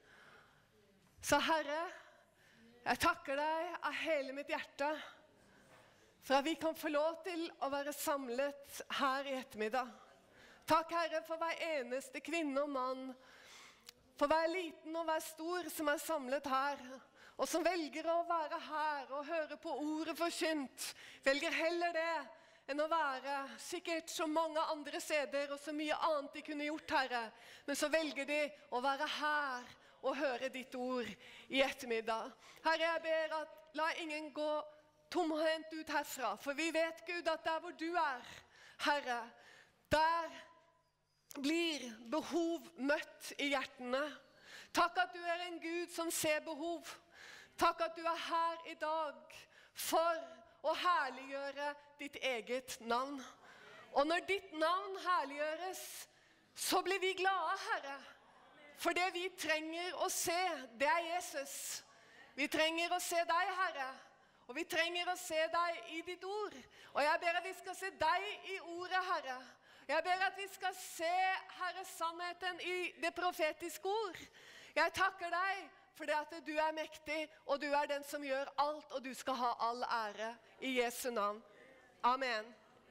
Så Herre, jeg takker deg av hele mitt hjerte for at vi kan få lov til å være samlet her i ettermiddag. Takk, Herre, for hver eneste kvinne og mann, for hver liten og hver stor som er samlet her, og som velger å være her og høre på ordet forkynt, velger heller det enn å være sikkert så mange andre steder og så mye annet de kunne gjort, Herre. Men så velger de å være her og høre ditt ord i ettermiddag. Herre, jeg ber at la ingen gå tomhendt ut herfra, for vi vet, Gud, at der hvor du er, Herre, der blir behov møtt i hjertene. Takk at du er en Gud som ser behov. Takk at du er her i dag for å herliggjøre ditt eget navn. Og når ditt navn herliggjøres, så blir vi glade, Herre. For det vi trenger å se, det er Jesus. Vi trenger å se deg, Herre. Og vi trenger å se deg i ditt ord. Og jeg ber at vi skal se deg i ordet, Herre. Jeg ber at vi skal se, Herre, sannheten i det profetiske ord. Jeg takker deg for det at du er mektig, og du er den som gjør alt, og du skal ha all ære i Jesu navn. Amen.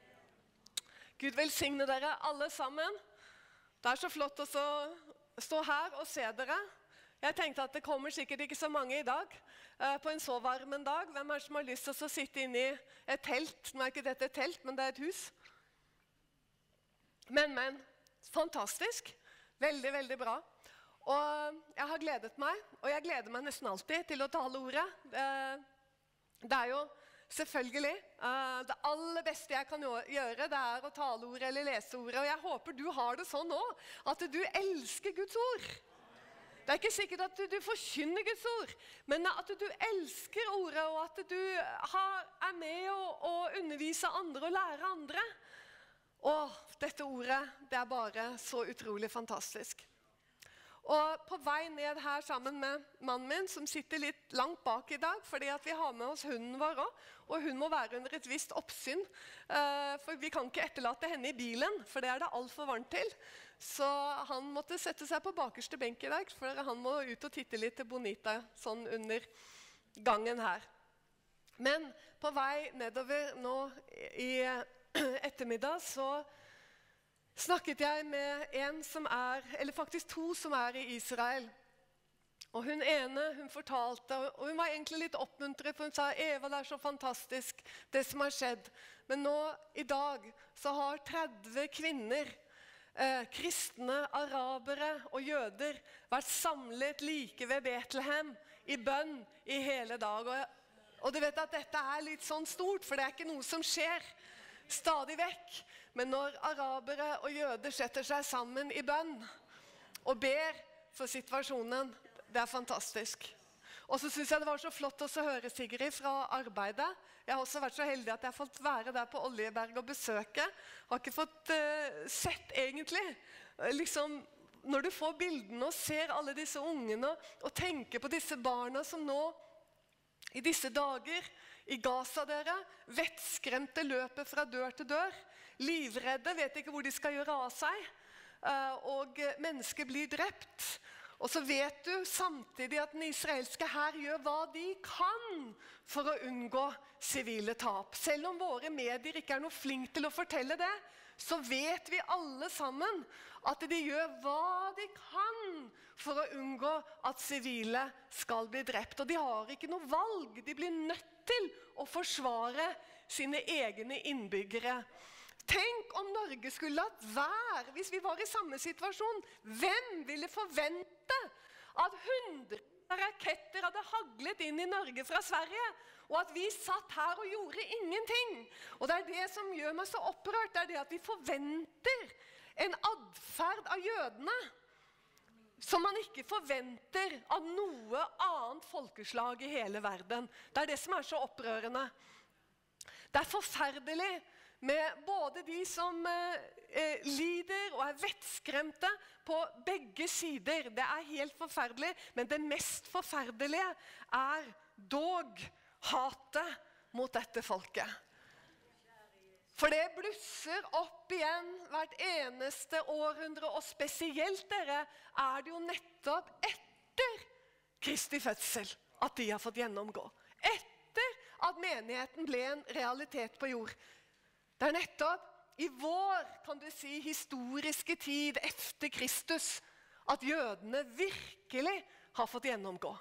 Gud velsigne dere alle sammen. Det så flott å stå her og se dere. Jeg tenkte at det kommer sikkert ikke så mange i dag, på en så varm en dag. Hvem som har lyst til å sitte inne i et telt? Nå ikke dette et telt, men det et hus. Men, fantastisk. Veldig, veldig bra. Og jeg har gledet meg, og jeg gleder meg nesten alltid til å tale ordet. Det jo selvfølgelig det aller beste jeg kan gjøre, det å tale ordet eller lese ordet. Og jeg håper du har det sånn nå, at du elsker Guds ord. Det ikke sikkert at du forkynner Guds ord, men at du elsker ordet, og at du med å undervise andre og lære andre. Og dette ordet, det bare så utrolig fantastisk. Og på vei ned her sammen med mannen min, som sitter litt langt bak i dag, fordi at vi har med oss hunden vår også, og hun må være under et visst oppsyn, for vi kan ikke etterlate henne i bilen, for det det alt for varmt til. Så han måtte sette seg på bakerste benk i dag, for han må ut og titte litt til Bonita, sånn under gangen her. Men på vei nedover nå i ettermiddag, så snakket jeg med en som eller faktisk to som i Israel. Og hun ene, hun fortalte, og hun var egentlig litt oppmuntret, for hun sa, Eva, det så fantastisk det som har skjedd. Men nå, i dag, så har 30 kvinner, kristne, arabere og jøder, vært samlet like ved Betlehem, i bønn, i hele dag. Og du vet at dette litt sånn stort, for det ikke noe som skjer stadig vekk. Men når arabere og jøder setter seg sammen i bønn, og ber for situasjonen, det fantastisk. Og så synes jeg det var så flott også å høre Sigrid fra arbeidet. Jeg har også vært så heldig at jeg har fått være der på Oljeberg og besøke. Har ikke fått sett egentlig. Liksom, når du får bildene og ser alle disse ungene og tenker på disse barna som nå, i disse dager, i Gaza dere, vettskremte løper fra dør til dør, livredde, vet ikke hvor de skal gjøre av seg, og mennesker blir drept. Og så vet du samtidig at den israelske hær gjør hva de kan for å unngå sivile tap. Selv om våre medier ikke noe flink til å fortelle det, så vet vi alle sammen at de gjør hva de kan for å unngå at sivile skal bli drept. Og de har ikke noe valg, de blir nødt til å forsvare sine egne innbyggere. Tenk om Norge skulle latt være hvis vi var i samme situasjon. Hvem ville forvente at 100 raketter hadde haglet inn i Norge fra Sverige, og at vi satt her og gjorde ingenting? Og det det som gjør meg så opprørt, det det at vi forventer en adferd av jødene som man ikke forventer av noe annet folkeslag i hele verden. Det det som så opprørende. Det forferdelig med både de som lider og vettskremte på begge sider. Det helt forferdelig, men det mest forferdelige dog hatet mot dette folket. For det blusser opp igjen hvert eneste århundre, og spesielt dere det jo nettopp etter Kristi fødsel at de har fått gjennomgå. Etter at menigheten ble en realitet på jord. Det nettopp i vår, kan du si, historiske tid efter Kristus at jødene virkelig har fått gjennomgå.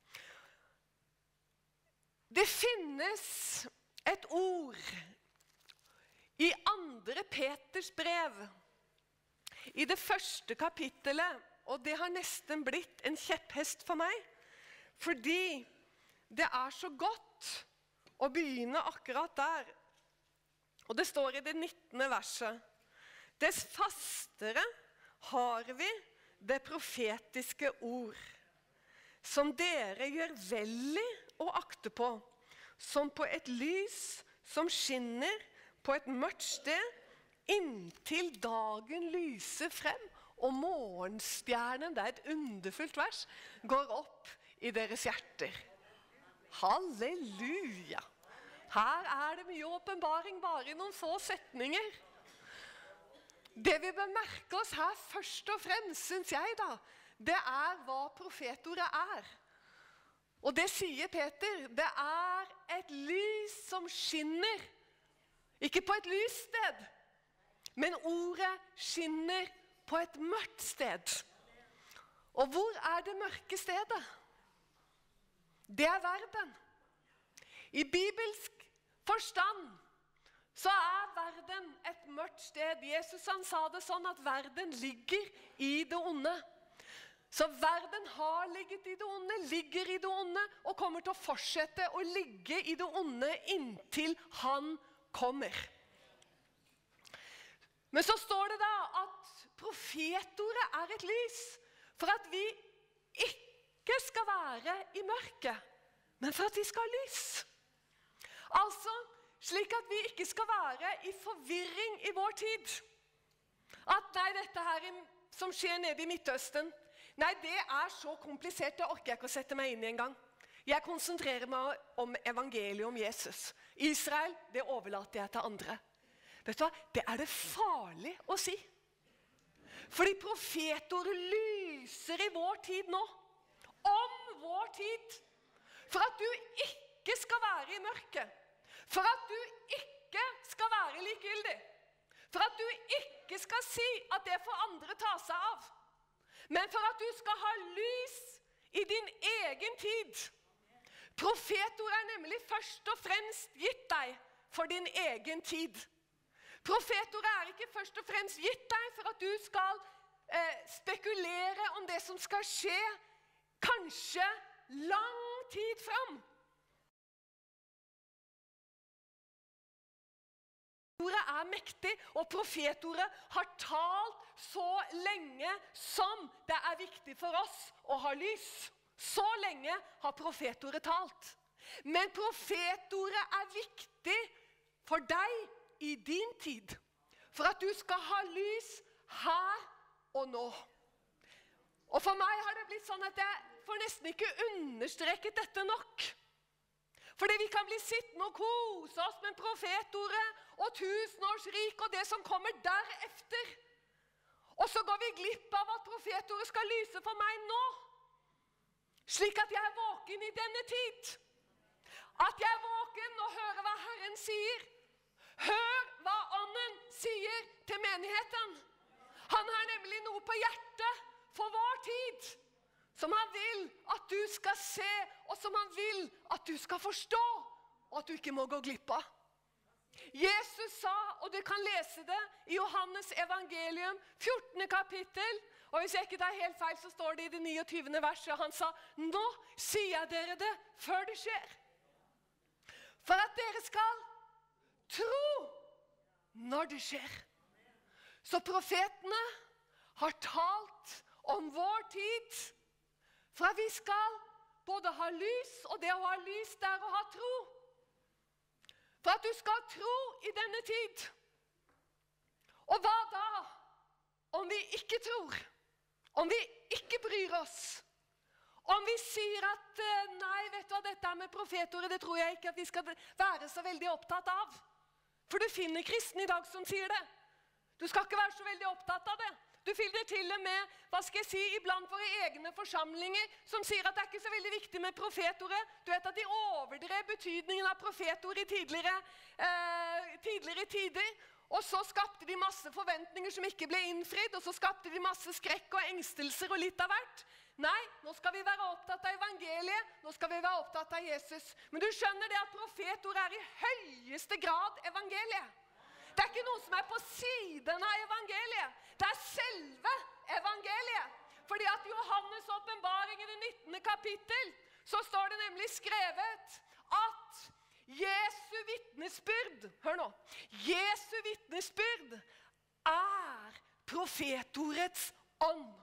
Det finnes et ord i 2. Peters brev, i det første kapittelet, og det har nesten blitt en kjepphest for meg, fordi det så godt å begynne akkurat der. Og det står i det 19. verset. Dess fastere har vi det profetiske ord, som dere gjør vel i å akte på, som på et lys som skinner på et mørkt sted, inntil dagen lyser frem, og morgenstjernen, det et underfullt vers, går opp i deres hjerter. Halleluja! Her det mye åpenbaring bare i noen få setninger. Det vi bør merke oss her først og fremst, synes jeg da, det hva profetordet Og det sier Peter, det et lys som skinner. Ikke på et lyst sted, men ordet skinner på et mørkt sted. Og hvor det mørke stedet? Det verden. I bibelsk forstand så verden et mørkt sted. Jesus han sa det sånn at verden ligger i det onde. Så verden har ligget i det onde, ligger i det onde, og kommer til å fortsette å ligge i det onde inntil han kommer. Men så står det da at profetordet et lys, for at vi ikke skal være i mørket, men for at vi skal ha lys. Altså, slik at vi ikke skal være i forvirring i vår tid. At nei, dette her som skjer nede i Midtøsten, nei, det så komplisert, det orker jeg ikke å sette meg inn i en gang. Jeg konsentrerer meg om evangeliet om Jesus. Israel, det overlater jeg til andre. Vet du hva? Det det farlig å si. Fordi profetordet lyser i vår tid nå. Om vår tid. For at du ikke skal være i mørket. For at du ikke skal være likegyldig. For at du ikke skal si at det får andre ta seg av. Men for at du skal ha lys i din egen tid. Profetord nemlig først og fremst gitt deg for din egen tid. Profetord ikke først og fremst gitt deg for at du skal spekulere om det som skal skje, kanskje lang tid fram. Ordet mektig, og profetordet har talt så lenge som det viktig for oss å ha lys. Så lenge har profetordet talt. Men profetordet viktig for deg i din tid, for at du skal ha lys her og nå. Og for meg har det blitt sånn at jeg får nesten ikke understreket dette nok. Fordi vi kan bli sittende og kose oss med profetordet og tusenårsrik og det som kommer derefter. Og så går vi glipp av at profetordet skal lyse for meg nå. Slik at jeg våken i denne tid. At jeg våken og hører hva Herren sier. Hør hva Ånden sier til menigheten. Han har nemlig noe på hjertet for vår tid. Som han vil at du skal se, og som han vil at du skal forstå, og at du ikke må gå glipp av. Jesus sa, og du kan lese det i Johannes evangelium, 14. kapittel, og hvis jeg ikke tar helt feil, så står det i det 29. verset, han sa, nå sier jeg dere det før det skjer. For at dere skal tro når det skjer. Så profetene har talt om vår tid, for at vi skal både ha lys, og det å ha lys å ha tro. For at du skal tro i denne tid. Og hva da om vi ikke tror? Om vi ikke bryr oss? Om vi sier at nei, vet du hva, dette med profetordet, det tror jeg ikke at vi skal være så veldig opptatt av. For du finner kristne i dag som sier det. Du skal ikke være så veldig opptatt av det. Du finner til og med, hva skal jeg si, iblant våre egne forsamlinger som sier at det ikke så veldig viktig med profetordet. Du vet at de overdrev betydningen av profetordet i tidligere tider. Og så skapte de masse forventninger som ikke ble innfridd, og så skapte de masse skrekk og engstelser og litt av hvert. Nei, nå skal vi være opptatt av evangeliet, nå skal vi være opptatt av Jesus. Men du skjønner det at profetordet i høyeste grad evangeliet. Det ikke noe som på siden av evangeliet. Det selve evangeliet. Fordi at Johannes åpenbaring i det 19. kapittel, så står det nemlig skrevet at Jesu vitnesbyrd, hør nå, Jesu vitnesbyrd profetordets ånd.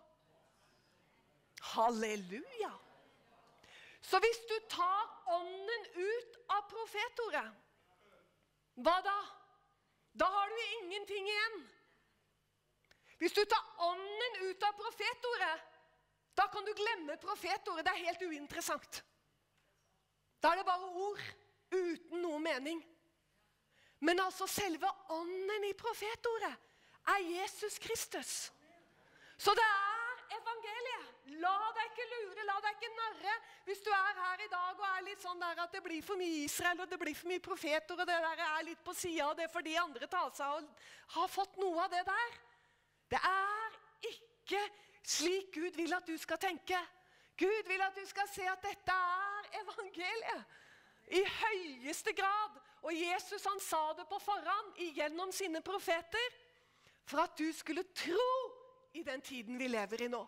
Halleluja! Så hvis du tar ånden ut av profetordet, hva da? Da har du ingenting igjen. Hvis du tar ånden ut av profetordet, da kan du glemme profetordet. Det helt uinteressant. Da det bare ord uten noe mening. Men altså selve ånden i profetordet Jesus Kristus. Så det evangeliet. La deg ikke lure, la deg ikke narre. Hvis du her i dag og litt sånn der at det blir for mye Israel, og det blir for mye profeter, og det der litt på siden av det, fordi andre tar seg og har fått noe av det der. Det ikke slik Gud vil at du skal tenke. Gud vil at du skal se at dette evangeliet. I høyeste grad. Og Jesus han sa det på forhånd gjennom sine profeter, for at du skulle tro i den tiden vi lever i nå.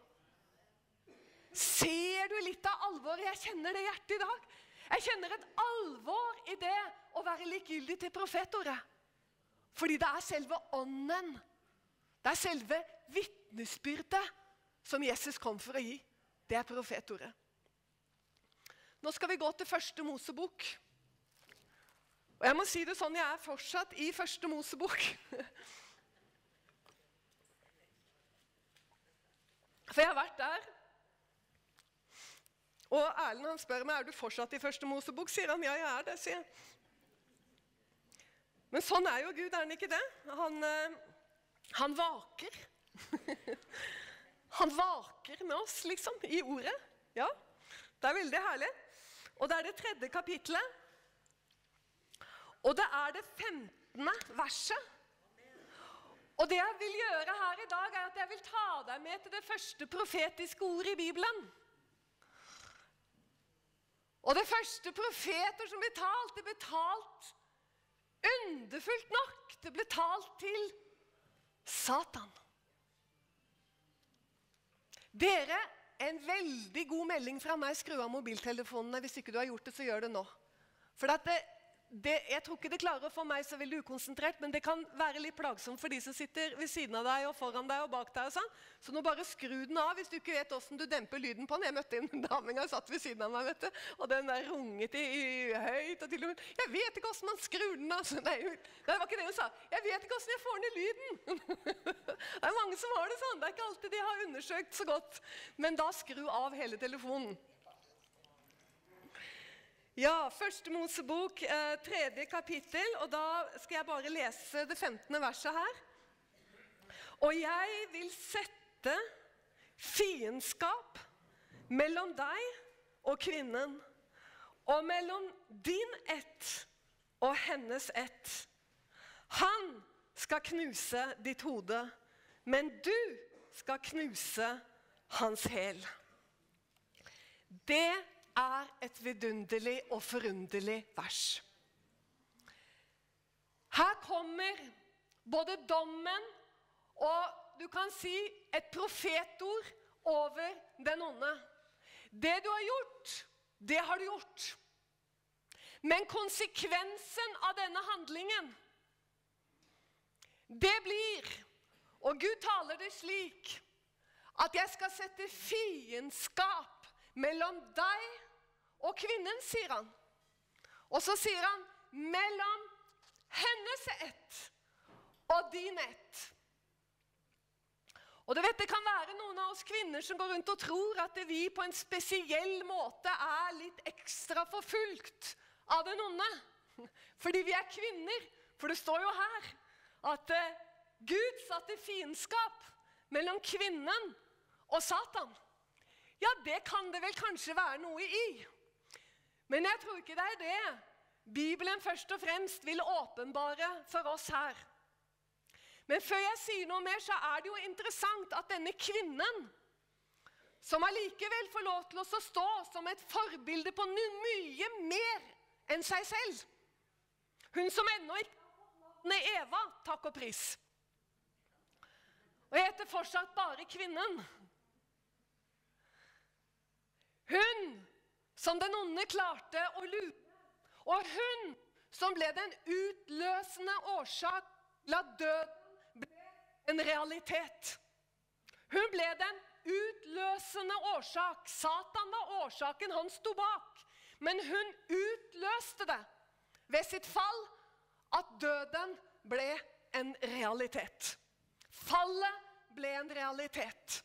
Ser du litt av alvoret? Jeg kjenner det i hjertet i dag. Jeg kjenner et alvor i det å være likegyldig til profetordet. Fordi det selve ånden. Det selve vitnesbyrdet som Jesus kom for å gi. Det profetordet. Nå skal vi gå til første Mosebok. Og jeg må si det sånn, jeg fortsatt i første Mosebok. For jeg har vært der. Og Erlend han spør meg, du fortsatt i første Mosebok? Sier han, ja, jeg det, sier jeg. Men sånn jo Gud, han ikke det? Han vaker. Han vaker med oss, liksom, i ordet. Ja, det veldig herlig. Og det det 3. kapitlet. Og det det 15. verset. Og det jeg vil gjøre her i dag, at jeg vil ta deg med til det første profetiske ordet i Bibelen. Og det første profeter som ble talt, det ble talt underfullt nok. Det ble talt til Satan. Dere, en veldig god melding fra meg. Skru av mobiltelefonene. Hvis ikke du har gjort det, så gjør det nå. For at jeg tror ikke det klarer å få meg så veldig ukonsentrert, men det kan være litt plagsomt for de som sitter ved siden av deg og foran deg og bak deg og sånn. Så nå bare skru den av hvis du ikke vet hvordan du demper lyden på den. Jeg møtte en dame som satt ved siden av meg, vet du, og den der runget i høyt og til og med. Jeg vet ikke hvordan man skrur den av. Nei, det var ikke det hun sa. Jeg vet ikke hvordan jeg får ned lyden. Det mange som har det sånn. Det ikke alltid de har undersøkt så godt. Men da skru av hele telefonen. Ja, Første Mosebok, 3. kapittel, og da skal jeg bare lese det 15. verset her. Og jeg vil sette fiendskap mellom deg og kvinnen, og mellom din ett og hennes ett. Han skal knuse ditt hode, men du skal knuse hans hæl. Det er et vidunderlig og forunderlig vers. Her kommer både dommen og du kan si et profetord over den onde. Det du har gjort, det har du gjort. Men konsekvensen av denne handlingen, det blir, og Gud taler det slik, at jeg skal sette fiendskap mellom deg og kvinnen, sier han. Og så sier han, mellom hennes ett og din ett. Og du vet, det kan være noen av oss kvinner som går rundt og tror at vi på en spesiell måte er litt ekstra forfulgt av den onde. Fordi vi er kvinner. For det står jo her at Gud satte fiendskap mellom kvinnen og Satan. Ja, det kan det vel kanskje være noe i. Men jeg tror ikke det er det Bibelen først og fremst vil åpenbare for oss her. Men før jeg sier noe mer, så er det jo interessant at denne kvinnen, som allikevel får lov til å stå som et forbilde på mye mer enn seg selv. Hun som ennå ikke har navnet Eva, takk og pris. Og heter fortsatt bare kvinnen. Hun som den onde klarte å lure, og hun som ble den utløsende årsak til at døden ble en realitet. Hun ble den utløsende årsak. Satan var årsaken, han sto bak. Men hun utløste det ved sitt fall at døden ble en realitet. Fallet ble en realitet.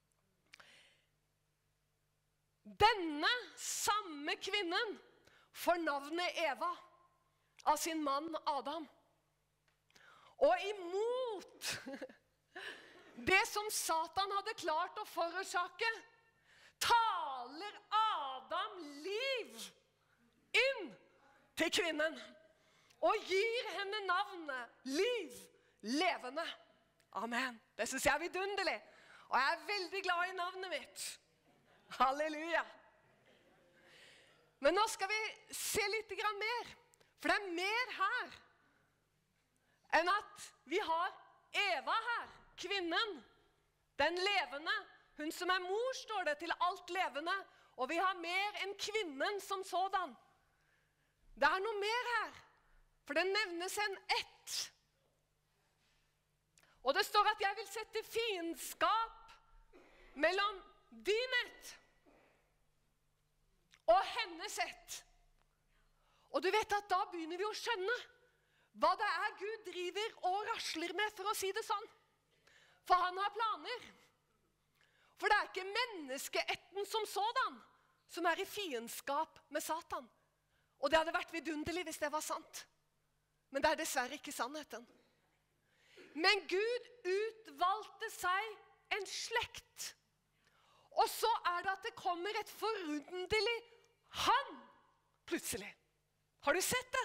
Denne samme kvinnen får navnet Eva av sin mann Adam. Og imot det som Satan hadde klart å forårsake, taler Adam liv inn til kvinnen og gir henne navnet liv, levende. Amen. Det synes jeg er vidunderlig. Og jeg er veldig glad i navnet mitt. Halleluja. Men nå skal vi se litt mer, for det er mer her enn at vi har Eva her, kvinnen, den levende, hun som er mor, står det, til alt levende, og vi har mer enn kvinnen som sådan. Det er noe mer her, for det nevnes en ett. Og det står at jeg vil sette fiendskap mellom din ett og hennes ett. Og du vet at da begynner vi å skjønne hva det er Gud driver og rasler med, for å si det sånn. For han har planer. For det er ikke menneskeetten som sådan som er i fiendskap med Satan. Og det hadde vært vidunderlig hvis det var sant. Men det er dessverre ikke sannheten. Men Gud utvalgte seg en slekt. Og så er det at det kommer et forunderlig han, plutselig. Har du sett det?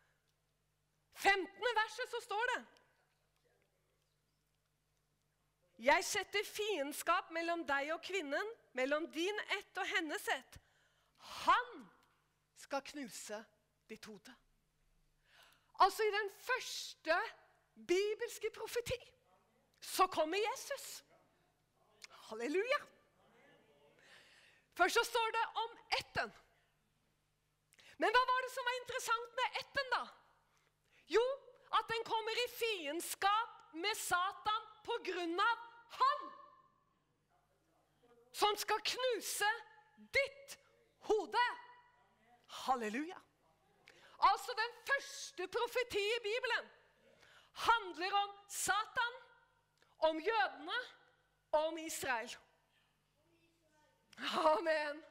15. verset så står det. Jeg setter fiendskap mellom deg og kvinnen, mellom din ett og hennes ett. Han skal knuse ditt hode. Altså i den første bibelske profeti, så kommer Jesus. Halleluja! Først så står det om etten. Men hva var det som var interessant med etten da? Jo, at den kommer i fiendskap med Satan på grunn av han, som skal knuse ditt hode. Halleluja! Altså den første profeti i Bibelen handler om Satan, om jødene og om Israel. Amen.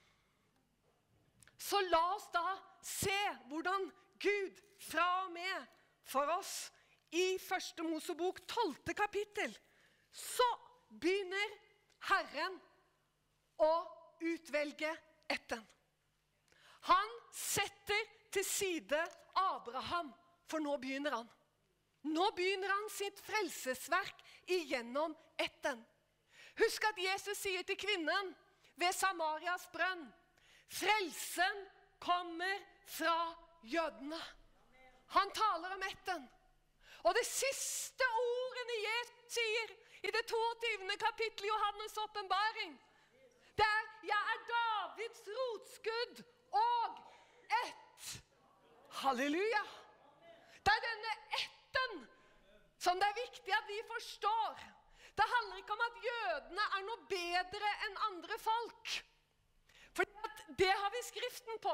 Så la oss da se hvordan Gud fra og med for oss i første Mosebok 12. kapittel, så begynner Herren å utvelge etten. Han setter til side Abraham, for nå begynner han. Nå begynner han sitt frelsesverk igjennom etten. Husk at Jesus sier til kvinnen ved Samarias brønn, frelsen kommer fra jødene. Han taler om etten. Og det siste ordene Jesus sier i det 22. kapittel i Johannes åpenbaring, det er, jeg er Davids rotskudd og ett. Halleluja! Det er denne etten som det er viktig at vi forstår. Det handler ikke om at jødene er noe bedre enn andre folk. For det har vi skriften på.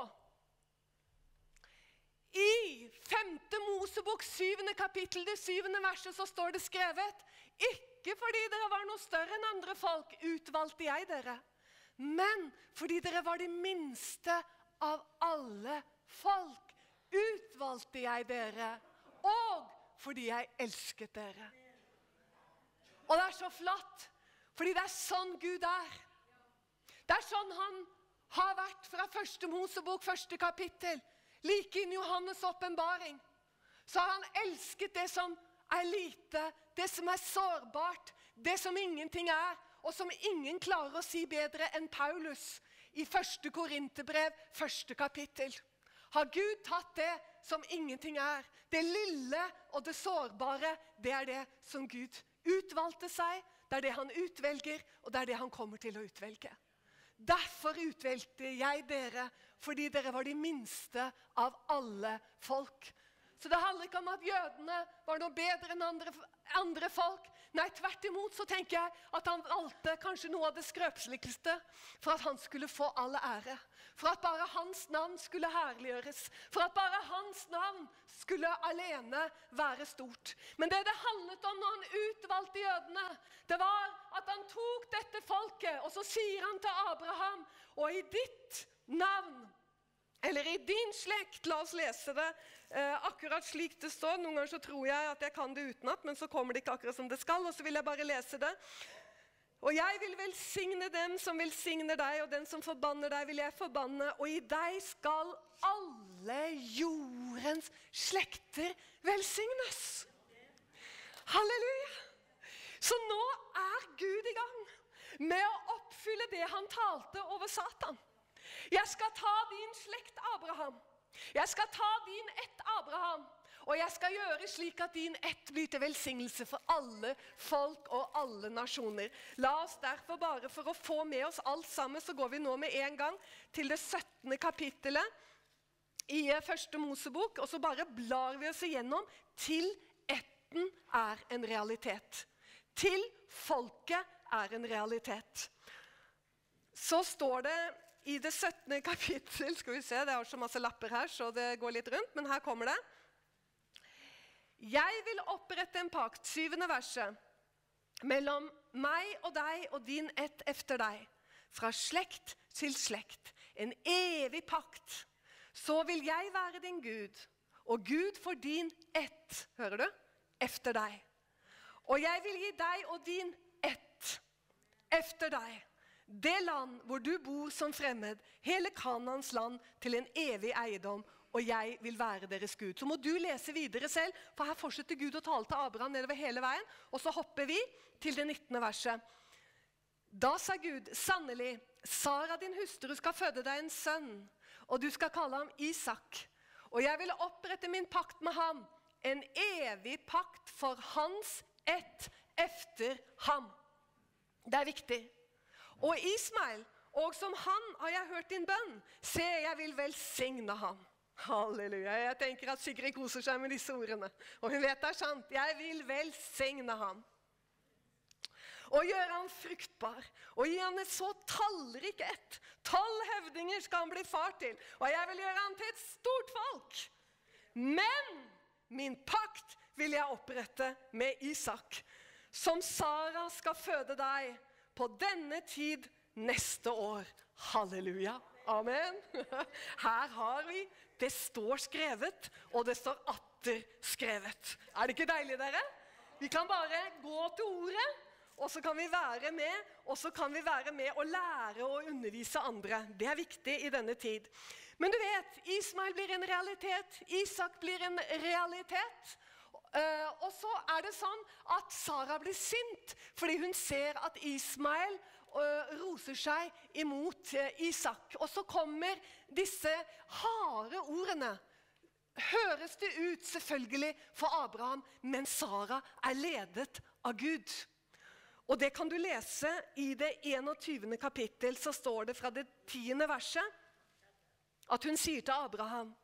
I 5. Mosebok 7. kapittel, det 7. verset, så står det skrevet, ikke fordi dere var noe større enn andre folk, utvalgte jeg dere, men fordi dere var de minste av alle folk, utvalgte jeg dere, og fordi jeg elsket dere. Og det er så flott, fordi det er sånn Gud er. Det er sånn han har vært fra 1. Mosebok, 1. kapittel, like inn i Johannes åpenbaring. Så har han elsket det som er lite, det som er sårbart, det som ingenting er, og som ingen klarer å si bedre enn Paulus i 1. Korinterbrev, 1. kapittel. Har Gud tatt det som ingenting er, det lille og det sårbare, det er det som Gud utvalgte seg, det er det han utvelger, og det er det han kommer til å utvelge. Derfor utvalgte jeg dere, fordi dere var de minste av alle folk. Så det handler ikke om at jødene var noe bedre enn andre folk. Nei, tvert imot så tenker jeg at han valgte kanskje noe av det skrøpeligste for at han skulle få all ære. For at bare hans navn skulle herliggjøres. For at bare hans navn skulle alene være stort. Men det handlet om når han utvalgte jødene, det var at han tok dette folket, og så sier han til Abraham, og i ditt navn, eller i din slekt, la oss lese det akkurat slik det står. Noen ganger så tror jeg at jeg kan det utenat, men så kommer det ikke akkurat som det skal, og så vil jeg bare lese det. Og jeg vil velsigne dem som velsigner deg, og den som forbanner deg vil jeg forbanne, og i deg skal alle jordens slekter velsignes. Halleluja! Så nå er Gud i gang med å oppfylle det han talte over Satan. Jeg skal ta din slekt, Abraham. Jeg skal ta din ett, Abraham. Og jeg skal gjøre slik at din ett blir til velsignelse for alle folk og alle nasjoner. La oss derfor bare, for å få med oss alt sammen, så går vi nå med en gang til det 17. kapittelet i 1. Mosebok, og så bare blar vi oss igjennom til etten er en realitet. Til folket er en realitet. Så står det i det 17. kapittel, skal vi se, det har så masse lapper her, så det går litt rundt, men her kommer det. Jeg vil opprette en pakt, 7. verset, mellom meg og deg og din ett efter deg, fra slekt til slekt, en evig pakt. Så vil jeg være din Gud, og Gud for din ett, hører du, efter deg. Og jeg vil gi deg og din ett efter deg, det land hvor du bor som fremmed, hele Kanaans land til en evig eiendom, og jeg vil være deres Gud. Så må du lese videre selv, for her fortsetter Gud å tale til Abraham nedover hele veien, og så hopper vi til det 19. verset. Da sa Gud, sannelig, Sara din hustru skal føde deg en sønn, og du skal kalle ham Isak. Og jeg vil opprette min pakt med ham, en evig pakt for hans ett efter ham. Det er viktig. Og Ismael, og som han har jeg hørt din bønn. Se, jeg vil velsigne ham. Halleluja. Jeg tenker at Sigrid koser seg med disse ordene. Og hun vet det er sant. Jeg vil velsigne ham. Og gjøre han fruktbar, og gi han et så tallrik ett. 12 høvdinger skal han bli far til, og jeg vil gjøre han til et stort folk. Men min pakt vil jeg opprette med Isak, som Sara skal føde deg på denne tid neste år. Halleluja. Amen. Her har vi, det står skrevet, og det står atter skrevet. Er det ikke deilig, dere? Vi kan bare gå til ordet, og så kan vi være med, og så kan vi være med og lære og undervise andre. Det er viktig i denne tid. Men du vet, Ismael blir en realitet, Isak blir en realitet. Og så er det sånn at Sara blir sint, fordi hun ser at Ismael roser seg imot Isak. Og så kommer disse harde ordene. Høres det ut selvfølgelig for Abraham, men Sara er ledet av Gud. Og det kan du lese i det 21. kapittel, så står det fra det 10. verset, at hun sier til Abraham,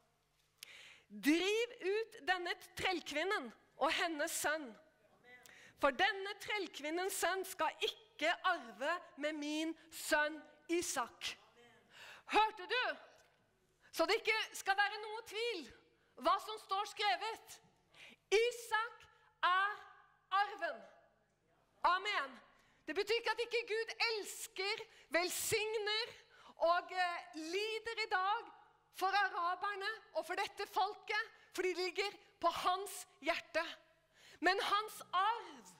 driv ut denne trellkvinnen og hennes sønn, for denne trellkvinnens sønn skal ikke arve med min sønn Isak. Hørte du? Så det ikke skal være noe tvil hva som står skrevet. Isak er arven. Amen. Det betyr ikke at ikke Gud elsker, velsigner og lider i dag for araberne og for dette folket, fordi det ligger på hans hjerte. Men hans arv,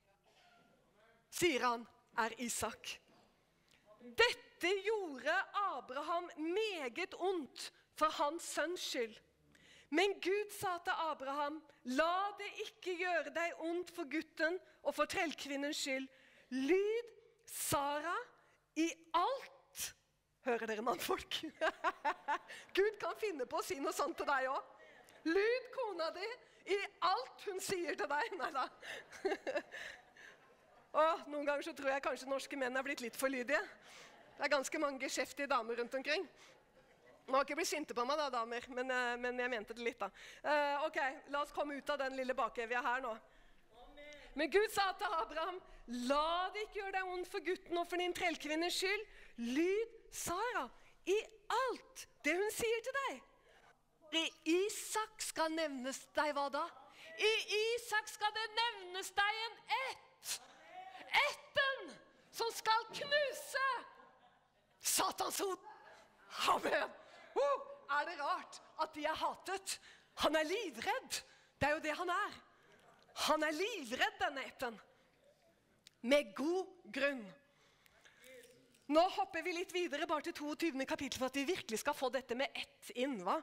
sier han, er Isak. Dette gjorde Abraham meget ondt for hans sønns skyld. Men Gud sa til Abraham, la det ikke gjøre deg ondt for gutten og for trellkvinnens skyld. Lyd Sara i alt. Hører dere, mannfolk? Gud kan finne på å si noe sånt til deg også. Lyd kona di i alt hun sier til deg. Neida. Noen ganger så tror jeg kanskje norske menn er blitt litt for lydige. Det er ganske mange geskjeftige damer rundt omkring. Må ikke bli sinte på meg da, damer, men jeg mente det litt da. Ok, la oss komme ut av den lille bakevja her nå. Men Gud sa til Abraham, la det ikke gjøre deg ondt for gutten og for din trellkvinnes skyld. Lyd Sara i alt det hun sier til deg. I Isak skal nevnes deg hva da? I Isak skal det nevnes deg en ett. Etten som skal knuse Satans hod. Amen. Er det rart at de er hatet? Han er livredd. Det er jo det han er. Han er livredd, denne etten. Med god grunn. Nå hopper vi litt videre bare til 22. kapittel for at vi virkelig skal få dette med ett inn, va?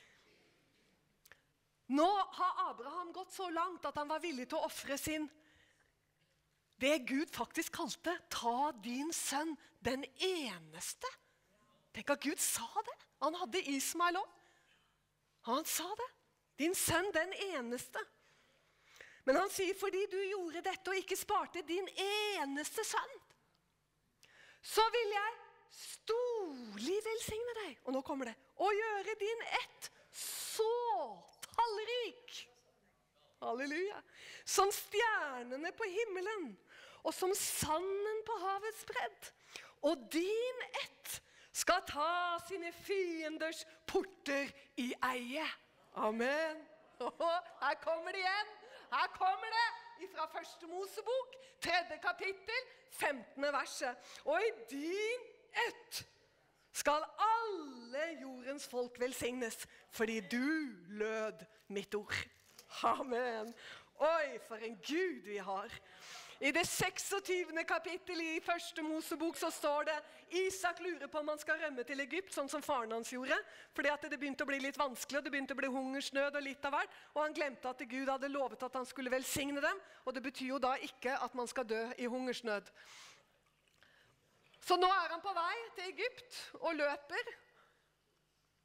Nå har Abraham gått så langt at han var villig til å offre det Gud faktisk kalte, ta din sønn, den eneste. Tenk at Gud sa det. Han hadde Ismael også. Han sa det. Din sønn, den eneste. Men han sier, fordi du gjorde dette og ikke sparte din eneste sønn, så vil jeg storlig velsigne deg. Og nå kommer det. Og gjøre din ett så tallrik. Halleluja. Som stjernene på himmelen, og som sanden på havets bredd. Og din ett skal ta sine fienders porter i eie. Amen. Her kommer det igjen. Her kommer det fra første Mosebok, 3. kapittel, 15. verset. Og i din ett skal alle jordens folk velsignes, fordi du lød mitt ord. Amen. Oi, for en Gud vi har. I det 26. kapittel i første Mosebok så står det, Isak lurer på om han skal rømme til Egypt, sånn som faren hans gjorde, fordi at det begynte å bli litt vanskelig, og det begynte å bli hungersnød og litt av hvert, og han glemte at Gud hadde lovet at han skulle velsigne dem, og det betyr jo da ikke at man skal dø i hungersnød. Så nå er han på vei til Egypt og løper,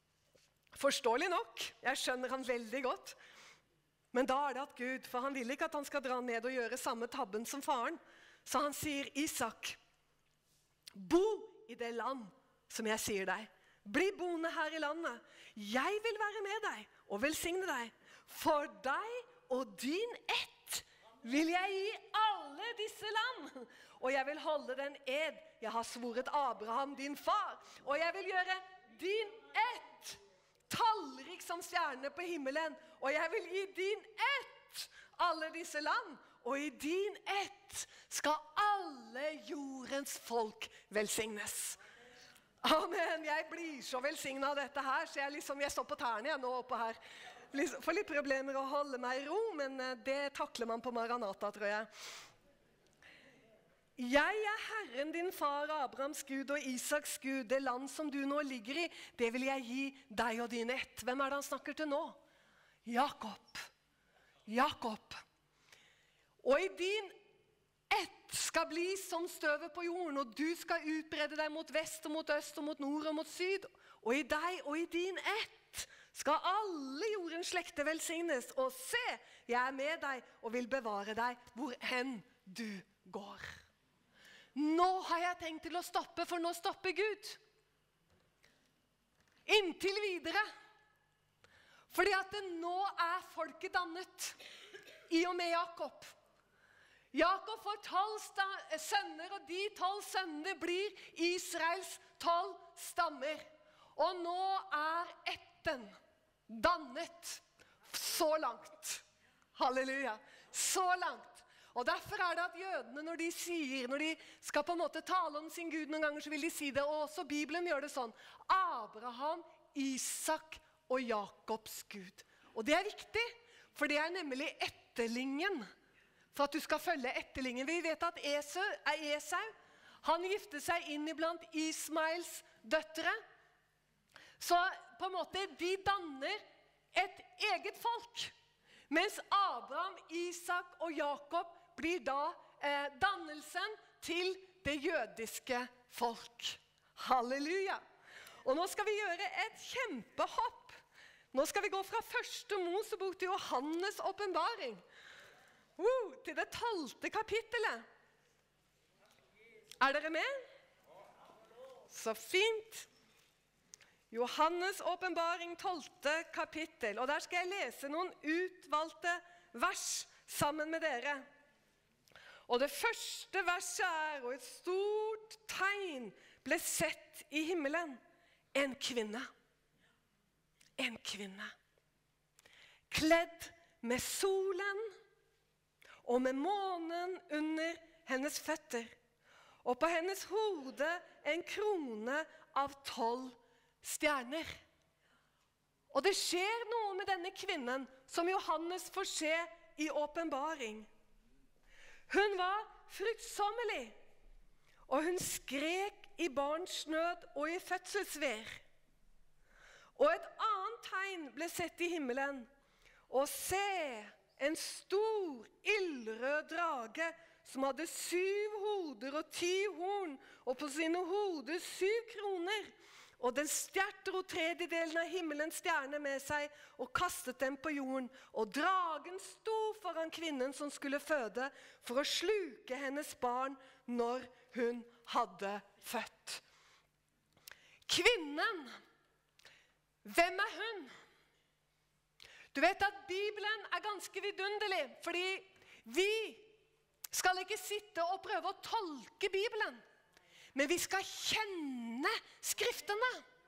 Forståelig nok. Jeg skjønner han veldig godt. Men da det at Gud, for han vil ikke at han skal dra ned og gjøre samme tabben som faren, så han sier, Isak, bo i det land som jeg sier deg. Bli boende her i landet. Jeg vil være med deg og velsigne deg. For deg og din ett vil jeg gi alle disse land. Og jeg vil holde den ed jeg har svoret Abraham, din far. Og jeg vil gjøre din ett tallrik som stjerne på himmelen. Og jeg vil gi din ett alle disse land. Og i din ett skal alle jordens folk velsignes. Amen. Jeg blir så velsignet av dette her, så jeg står på tærne jeg nå oppe her. Får litt problemer å holde meg i ro, men det takler man på Maranatha, tror jeg. Jeg er Herren din far, Abrahams Gud og Isaks Gud. Det land som du nå ligger i, det vil jeg gi deg og din ett. Hvem er det han snakker til nå? Jakob. Jakob. Og i din ett skal bli som støvet på jorden, og du skal utbrede deg mot vest og mot øst og mot nord og mot syd. Og i deg og i din ett skal alle jordens slekter velsignes. Og se, jeg er med deg og vil bevare deg hvor hen du går. Nå har jeg tenkt til å stoppe, for nå stopper Gud. Inntil videre. Fordi at nå er folket dannet i og med Jakob. Jakob får 12 sønner, og de 12 sønnene blir Israels 12 stammer. Og nå er ætten dannet så langt. Halleluja. Så langt. Og derfor er det at jødene, når de skal på en måte tale om sin Gud noen ganger, så vil de si det, og også Bibelen gjør det sånn. Abraham, Isak og Jakobs Gud. Og det er viktig, for det er nemlig etterlinjen. For at du skal følge etterlinjen. Vi vet at Esau, han gifte seg inn iblant Ismaels døtre. Så på en måte de danner et eget folk. Mens Abraham, Isak og Jakob blir da dannelsen til det jødiske folk. Halleluja! Og nå skal vi gjøre et kjempehopp. Nå skal vi gå fra første Mosebok til Johannes åpenbaring. Til det 12. kapittelet. Er dere med? Så fint. Johannes åpenbaring 12. kapittel. Og der skal jeg lese noen utvalgte vers sammen med dere. Og det første verset er, og et stort tegn ble sett i himmelen. En kvinne. En kvinne. Kledd med solen og med månen under hennes føtter. Og på hennes hode en krone av 12 stjerner. Og det skjer noe med denne kvinnen som Johannes får se i åpenbaring. Hun var fruktsommelig, og hun skrek i barns nød og i fødselsvær. Og et annet tegn ble sett i himmelen, og se, en stor, ildrød drage som hadde 7 hoder og 10 horn, og på sine hoder 7 kroner. Og den stjerter 3/4 av himmelens stjerner med seg og kastet dem på jorden. Og dragen sto foran kvinnen som skulle føde, for å sluke hennes barn når hun hadde født. Kvinnen, hvem er hun? Du vet at Bibelen er ganske vidunderlig, fordi vi skal ikke sitte og prøve å tolke Bibelen, men vi skal kjenne Skriftene.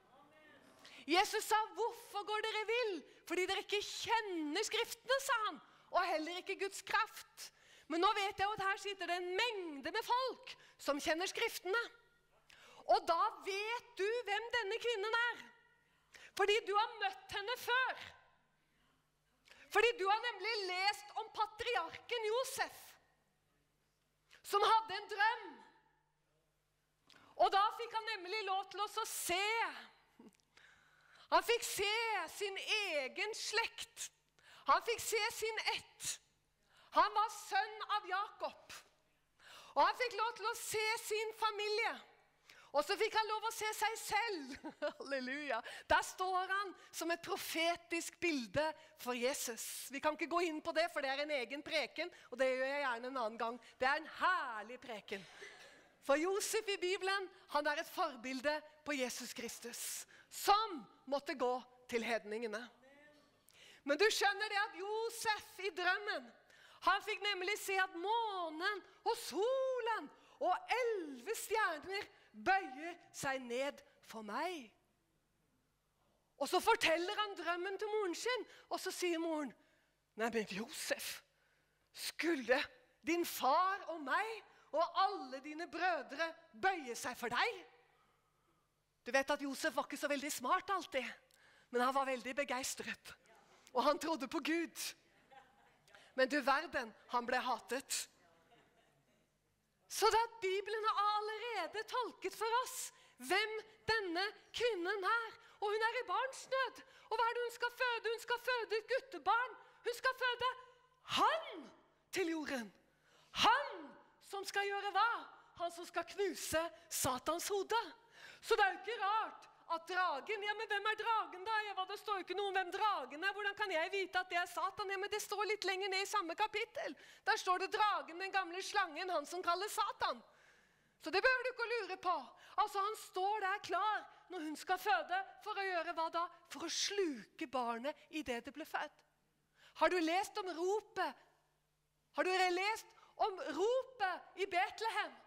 Jesus sa, hvorfor går dere vill? Fordi dere ikke kjenner Skriftene, sa han, og heller ikke Guds kraft. Men nå vet jeg at her sitter det en mengde med folk som kjenner Skriftene. Og da vet du hvem denne kvinnen er. Fordi du har møtt henne før. Fordi du har nemlig lest om patriarken Josef, som hadde en drøm. Og da fikk han nemlig lov til å se. Han fikk se sin egen slekt. Han fikk se sin ett. Han var sønn av Jakob. Og han fikk lov til å se sin familie. Og så fikk han lov å se seg selv. Halleluja. Der står han som et profetisk bilde for Jesus. Vi kan ikke gå inn på det, for det er en egen preken, og det gjør jeg gjerne en annen gang. Det er en herlig preken. For Josef i Bibelen, han er et forbilde på Jesus Kristus, som måtte gå til hedningene. Men du skjønner det at Josef i drømmen, han fikk nemlig se at månen og solen og 11 stjerner bøyer seg ned for meg. Og så forteller han drømmen til moren sin, og så sier moren, nei, men Josef, skulle din far og meg og alle dine brødre bøye seg for deg? Du vet at Josef var ikke så veldig smart alltid, men han var veldig begeistret. Og han trodde på Gud. Men du verden, han ble hatet. Så da Bibelen har allerede tolket for oss hvem denne kvinnen er. Og hun er i barnsnød. Og hva er det hun skal føde? Hun skal føde et guttebarn. Hun skal føde han til jorden. Han som skal gjøre hva? Han som skal knuse Satans hode. Så det er jo ikke rart at dragen, ja, men hvem er dragen da? Ja, det står jo ikke noe om hvem dragen er. Hvordan kan jeg vite at det er Satan? Ja, men det står litt lenger ned i samme kapittel. Der står det dragen, den gamle slangen, han som kalles Satan. Så det behøver du ikke å lure på. Altså, han står der klar når hun skal føde, for å gjøre hva da? For å sluke barnet i det ble født. Har du lest om ropet? Har du lest om ropet i Betlehem?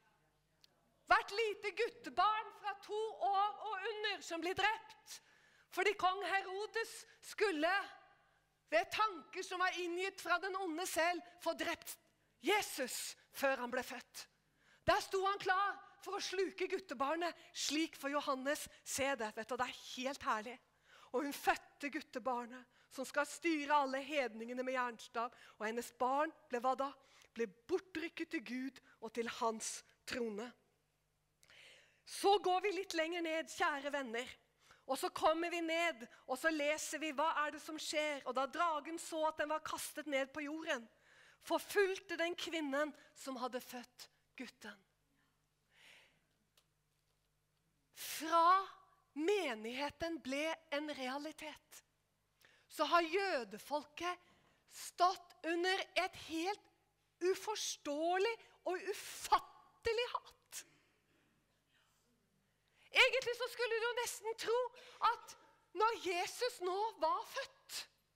Hvert lite guttebarn fra 2 år og under som blir drept. Fordi kong Herodes skulle, ved tanker som var inngitt fra den onde selv, få drept Jesus før han ble født. Der sto han klar for å sluke guttebarnet, slik for Johannes se det. Vet du, det er helt herlig. Og hun fødte guttebarnet, som skal styre alle hedningene med jernstav. Og hennes barn ble hva da? Ble bortrykket til Gud og til hans trone. Så går vi litt lenger ned, kjære venner. Og så kommer vi ned, og så leser vi hva er det som skjer. Og da dragen så at den var kastet ned på jorden, forfulgte den kvinnen som hadde født gutten. Fra menigheten ble en realitet, så har jødefolket stått under et helt uforståelig og ufattelig hat. Egentlig så skulle du nesten tro at når Jesus nå var født,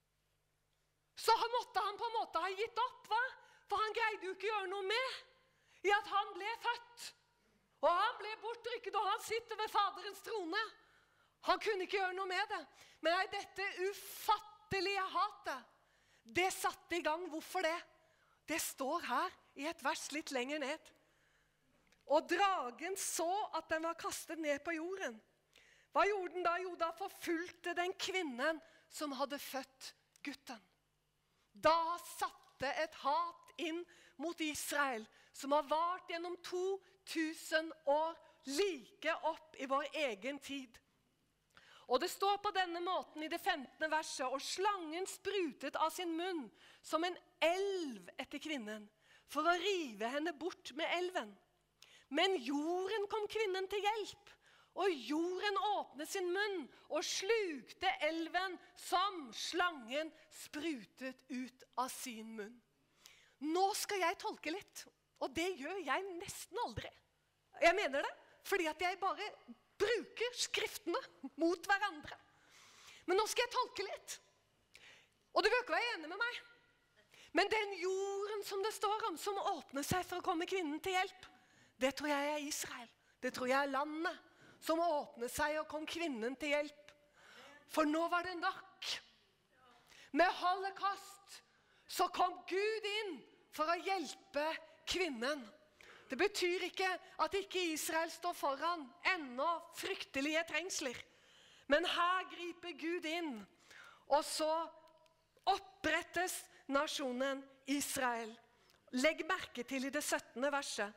så måtte han på en måte ha gitt opp, hva? For han greide jo ikke å gjøre noe med i at han ble født. Og han ble bortrykket, og han sitter ved faderens trone. Han kunne ikke gjøre noe med det. Men nei, dette ufattelige hatet, det satte i gang. Hvorfor det? Det står her i et vers litt lenger ned. Og dragen så at den var kastet ned på jorden. Hva gjorde den da? Jo, da forfulgte den kvinnen som hadde født gutten. Da satte et hat inn mot Israel, som har vart gjennom 2000 år, like opp i vår egen tid. Og det står på denne måten i det 15. verset, og slangen sprutet av sin munn som en elv etter kvinnen, for å rive henne bort med elven. Men jorden kom kvinnen til hjelp, og jorden åpnet sin munn og slukte elven som slangen sprutet ut av sin munn. Nå skal jeg tolke litt, og det gjør jeg nesten aldri. Jeg mener det, fordi at jeg bare bruker skriftene mot hverandre. Men nå skal jeg tolke litt. Og du bør ikke være enig med meg. Men den jorden som det står om, som åpner seg for å komme kvinnen til hjelp, det tror jeg er Israel. Det tror jeg er landet som åpnet seg og kom kvinnen til hjelp. For nå var det nok. Med holocaust så kom Gud inn for å hjelpe kvinnen. Det betyr ikke at ikke Israel står foran ennå fryktelige trengsler. Men her griper Gud inn, og så opprettes nasjonen Israel. Legg merke til i det 17. verset.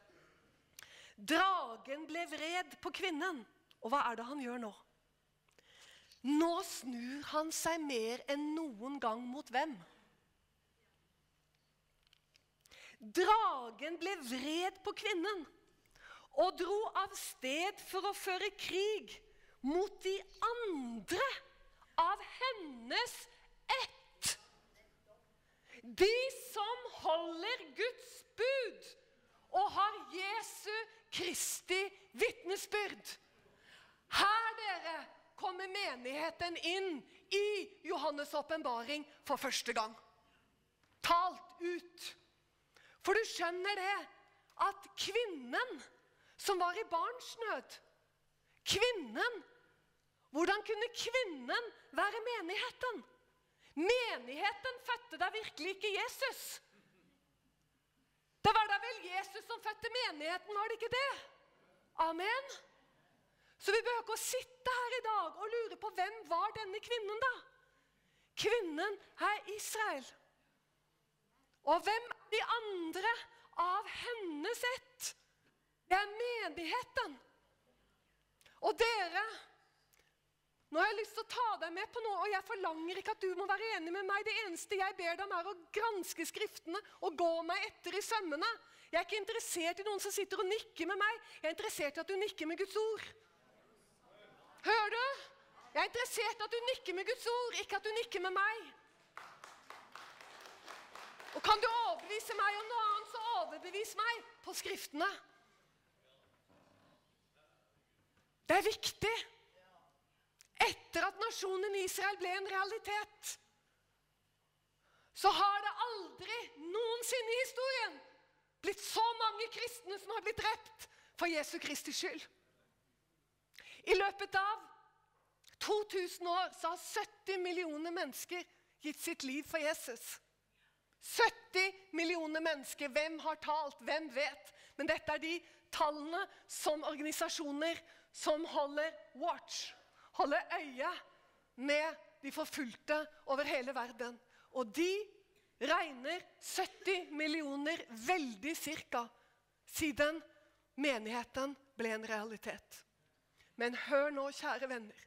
Dragen ble vred på kvinnen, og hva er det han gjør nå? Nå snur han seg mer enn noen gang mot hvem? Dragen ble vred på kvinnen, og dro av sted for å føre krig mot de andre av hennes ett. De som holder Guds bud og har Jesu Kristi vitnesbyrd. Her, dere, kommer menigheten inn i Johannes åpenbaring for første gang. Talt ut. For du skjønner det, at kvinnen som var i barnsnød, kvinnen, hvordan kunne kvinnen være menigheten? Menigheten fødte da virkelig ikke Jesus. Det var da vel Jesus som fødte menigheten, var det ikke det? Amen. Så vi behøver ikke å sitte her i dag og lure på hvem var denne kvinnen da? Kvinnen er Israel. Og hvem er de andre av hennes ett? Det er menigheten. Og dere, nå har jeg lyst til å ta deg med på noe, og jeg forlanger ikke at du må være enig med meg. Det eneste jeg ber deg om er å granske skriftene og gå meg etter i sømmene. Jeg er ikke interessert i noen som sitter og nikker med meg. Jeg er interessert i at du nikker med Guds ord. Hører du? Jeg er interessert i at du nikker med Guds ord, ikke at du nikker med meg. Og kan du overbevise meg om noe annet, så overbevis meg på skriftene. Det er viktig. Etter at nasjonen Israel ble en realitet, så har det aldri noensinne i historien blitt så mange kristne som har blitt drept for Jesu Kristi skyld. I løpet av 2000 år så har 70 millioner mennesker gitt sitt liv for Jesus. 70 millioner mennesker. Hvem har talt? Hvem vet? Men dette er de tallene som organisasjoner som holder watch, holder øye med de forfulgte over hele verden. Og de regner 70 millioner veldig cirka siden menigheten ble en realitet. Men hør nå, kjære venner.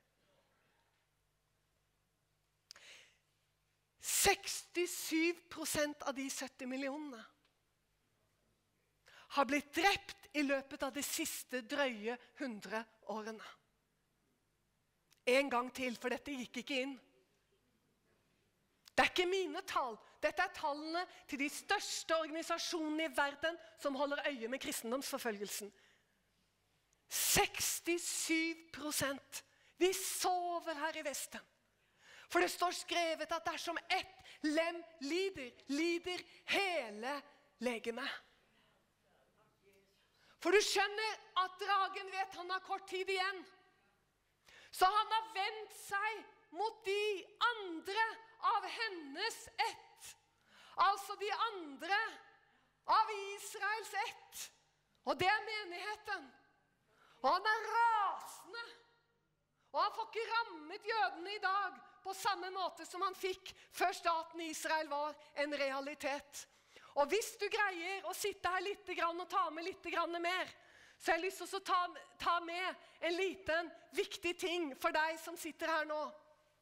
67% av de 70 millionene har blitt drept i løpet av de siste drøye 100 årene. En gang til, for dette gikk ikke inn. Det er ikke mine tall. Dette er tallene til de største organisasjonene i verden som holder øye med kristendomsforfølgelsen. 67%. Vi sover her i Vesten. For det står skrevet at dersom ett lem lider, lider hele legemet. For du skjønner at dragen vet han har kort tid igjen. Så han har vendt seg mot de andre av hennes ett. Altså de andre av Israels ett. Og det er menigheten. Og han er rasende. Og han får ikke rammet jødene i dag på samme måte som han fikk før staten Israel var en realitet. Og hvis du greier å sitte her litt og ta med litt mer, så har jeg lyst til å ta med en liten viktig ting for deg som sitter her nå.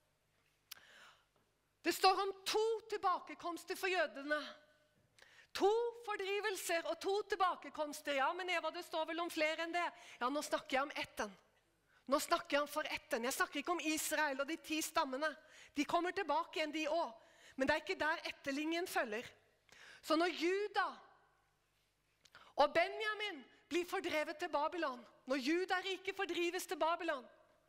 Det står om 2 tilbakekomster for jødene. 2 fordrivelser og 2 tilbakekomster. Ja, men Eva, det står vel om flere enn det. Ja, nå snakker jeg om etten. Nå snakker jeg om for etten. Jeg snakker ikke om Israel og de 10 stammene. De kommer tilbake igjen, de også. Men det er ikke der etterlinjen følger. Så når Juda og Benjamin blir fordrevet til Babylon, når Juda-riket fordrives til Babylon,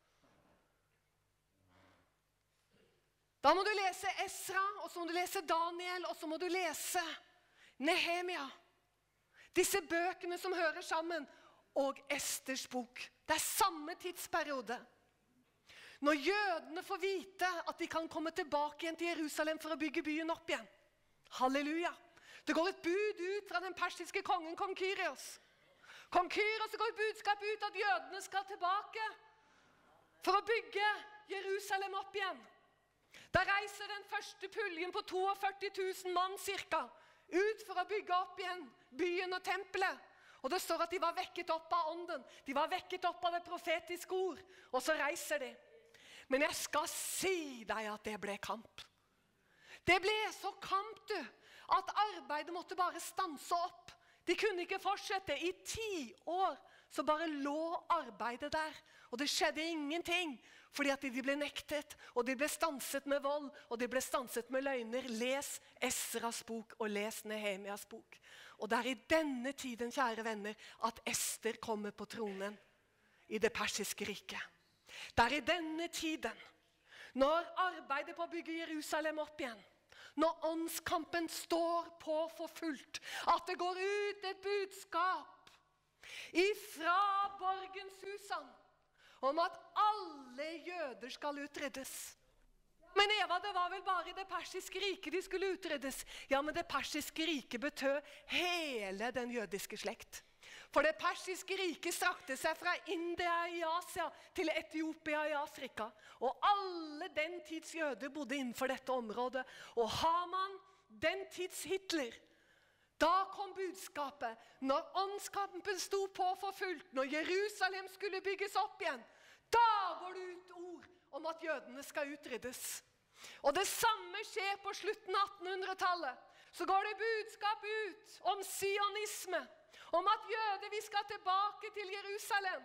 da må du lese Esra, og så må du lese Daniel, og så må du lese Nehemia. Disse bøkene som hører sammen, og Esters bok. Det er samme tidsperiode. Når jødene får vite at de kan komme tilbake igjen til Jerusalem for å bygge byen opp igjen. Halleluja. Det går et bud ut fra den persiske kongen kong Kyrios. Kong Kyrios går et budskap ut at jødene skal tilbake for å bygge Jerusalem opp igjen. Da reiser den første puljen på 42 000 mann cirka ut for å bygge opp igjen byen og tempelet. Og det står at de var vekket opp av ånden. De var vekket opp av det profetiske ord. Og så reiser de. Men jeg skal si deg at det ble kamp. Det ble så kamp, du, at arbeidet måtte bare stanse opp. De kunne ikke fortsette. I 10 år så bare lå arbeidet der. Og det skjedde ingenting, fordi at de ble nektet, og de ble stanset med vold, og de ble stanset med løgner. Les Esras bok, og les Nehemias bok. Og det er i denne tiden, kjære venner, at Ester kommer på tronen i det persiske riket. Det er i denne tiden, når arbeidet på å bygge Jerusalem opp igjen, når åndskampen står på for fullt, at det går ut et budskap ifra borgens husene om at alle jøder skal utryddes. Men Eva, det var vel bare i det persiske riket de skulle utryddes? Ja, men det persiske riket betød hele den jødiske slekt. For det persiske riket strakte seg fra India i Asia til Etiopia i Afrika. Og alle den tids jøder bodde innenfor dette området. Og Haman, den tids Hitler, da kom budskapet. Når åndskampen sto på for fullt, når Jerusalem skulle bygges opp igjen, da går det ut ord om at jødene skal utryddes. Og det samme skjer på slutten av 1800-tallet. Så går det budskap ut om sionisme, om at jøder, vi skal tilbake til Jerusalem.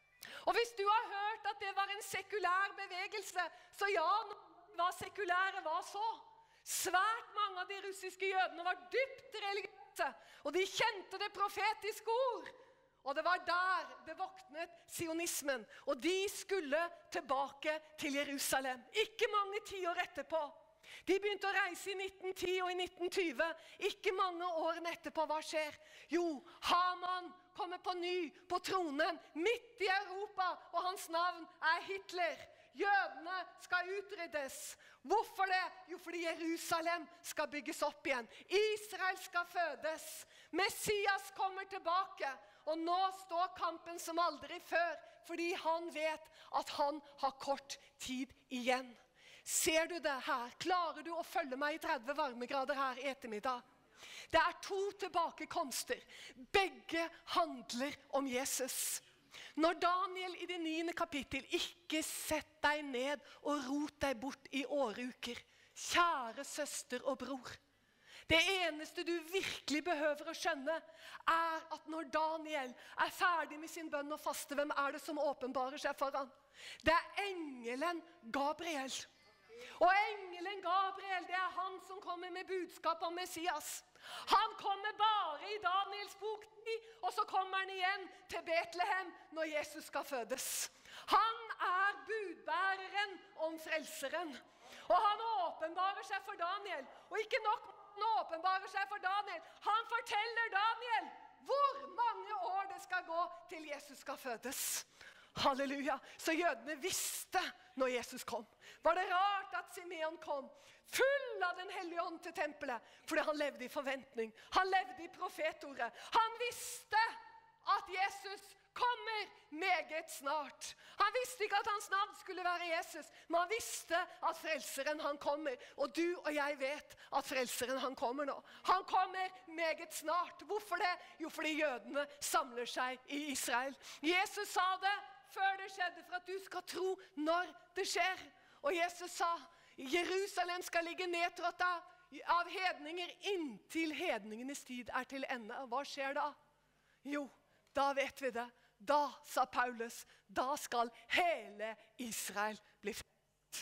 Og hvis du har hørt at det var en sekulær bevegelse, så ja, hva sekulære var så? Svært mange av de russiske jødene var dypt religiøse, og de kjente det profetiske ord. Og det var der det våknet sionismen, og de skulle tilbake til Jerusalem. Ikke mange tiår etterpå. De begynte å reise i 1910 og i 1920. Ikke mange årene etterpå, hva skjer? Jo, Haman kommer på ny på tronen midt i Europa, og hans navn er Hitler. Jødene skal utryddes. Hvorfor det? Jo, fordi Jerusalem skal bygges opp igjen. Israel skal fødes. Messias kommer tilbake. Og nå står kampen som aldri før, fordi han vet at han har kort tid igjen. Ser du det her? Klarer du å følge meg i 30 varmegrader her i ettermiddag? Det er 2 tilbakekomster. Begge handler om Jesus. Når Daniel i det 9. kapittel, ikke sett deg ned og rot deg bort i åreuker, kjære søster og bror. Det eneste du virkelig behøver å skjønne, er at når Daniel er ferdig med sin bønn og faste, hvem er det som åpenbarer seg for han? Det er engelen Gabriel. Og engelen Gabriel, det er han som kommer med budskap om Messias. Han kommer bare i Daniels bok 10, og så kommer han igjen til Betlehem når Jesus skal fødes. Han er budbæreren om frelseren. Og han åpenbarer seg for Daniel. Og ikke nok han åpenbarer seg for Daniel, han forteller Daniel hvor mange år det skal gå til Jesus skal fødes. Halleluja. Så jødene visste når Jesus kom. Var det rart at Simeon kom full av den hellige ånd til tempelet? Fordi han levde i forventning. Han levde i profetordet. Han visste at Jesus kommer meget snart. Han visste ikke at hans navn skulle være Jesus, men han visste at frelseren han kommer. Og du og jeg vet at frelseren han kommer nå. Han kommer meget snart. Hvorfor det? Jo, fordi jødene samler seg i Israel. Jesus sa det før det skjedde, for at du skal tro når det skjer. Og Jesus sa, Jerusalem skal ligge nedtrådt av hedninger inntil hedningenes tid er til ende. Hva skjer da? Jo, da vet vi det. Da, sa Paulus, da skal hele Israel bli frelst.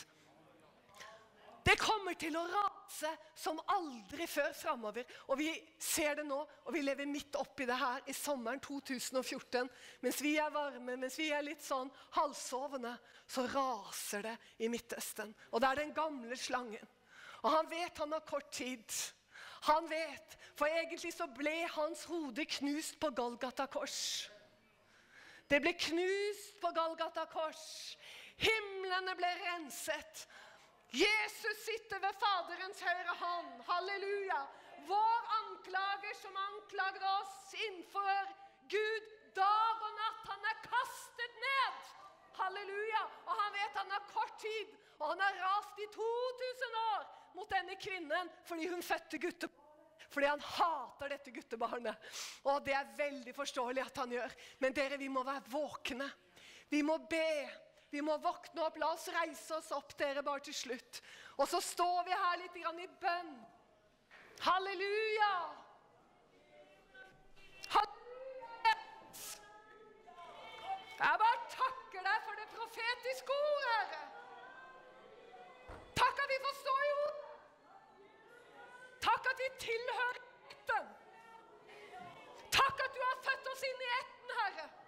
Det kommer til å rase som aldri før fremover. Og vi ser det nå, og vi lever midt oppi det her i sommeren 2014. Mens vi er varme, mens vi er litt sånn halvsovende, så raser det i Midtøsten. Og det er den gamle slangen. Og han vet han har kort tid. Han vet, for egentlig så ble hans hode knust på Golgata kors. Det ble knust på Golgata kors. Himlene ble renset. Jesus sitter ved Faderens høyre hånd. Halleluja. Vår anklager som anklager oss innenfor Gud dag og natt, han er kastet ned. Halleluja. Og han vet han har kort tid, og han har rast i 2000 år mot denne kvinnen fordi hun fødte guttebarn. Fordi han hater dette guttebarnet. Og det er veldig forståelig at han gjør. Men dere, vi må være våkne. Vi må be. Vi må våkne opp. La oss reise oss opp, dere, bare til slutt. Og så står vi her litt grann i bønn. Halleluja! Halleluja! Jeg bare takker deg for det profetiske ord, Herre. Takk at vi forstår jo. Takk at vi tilhører etten. Takk at du har født oss inn i etten, Herre.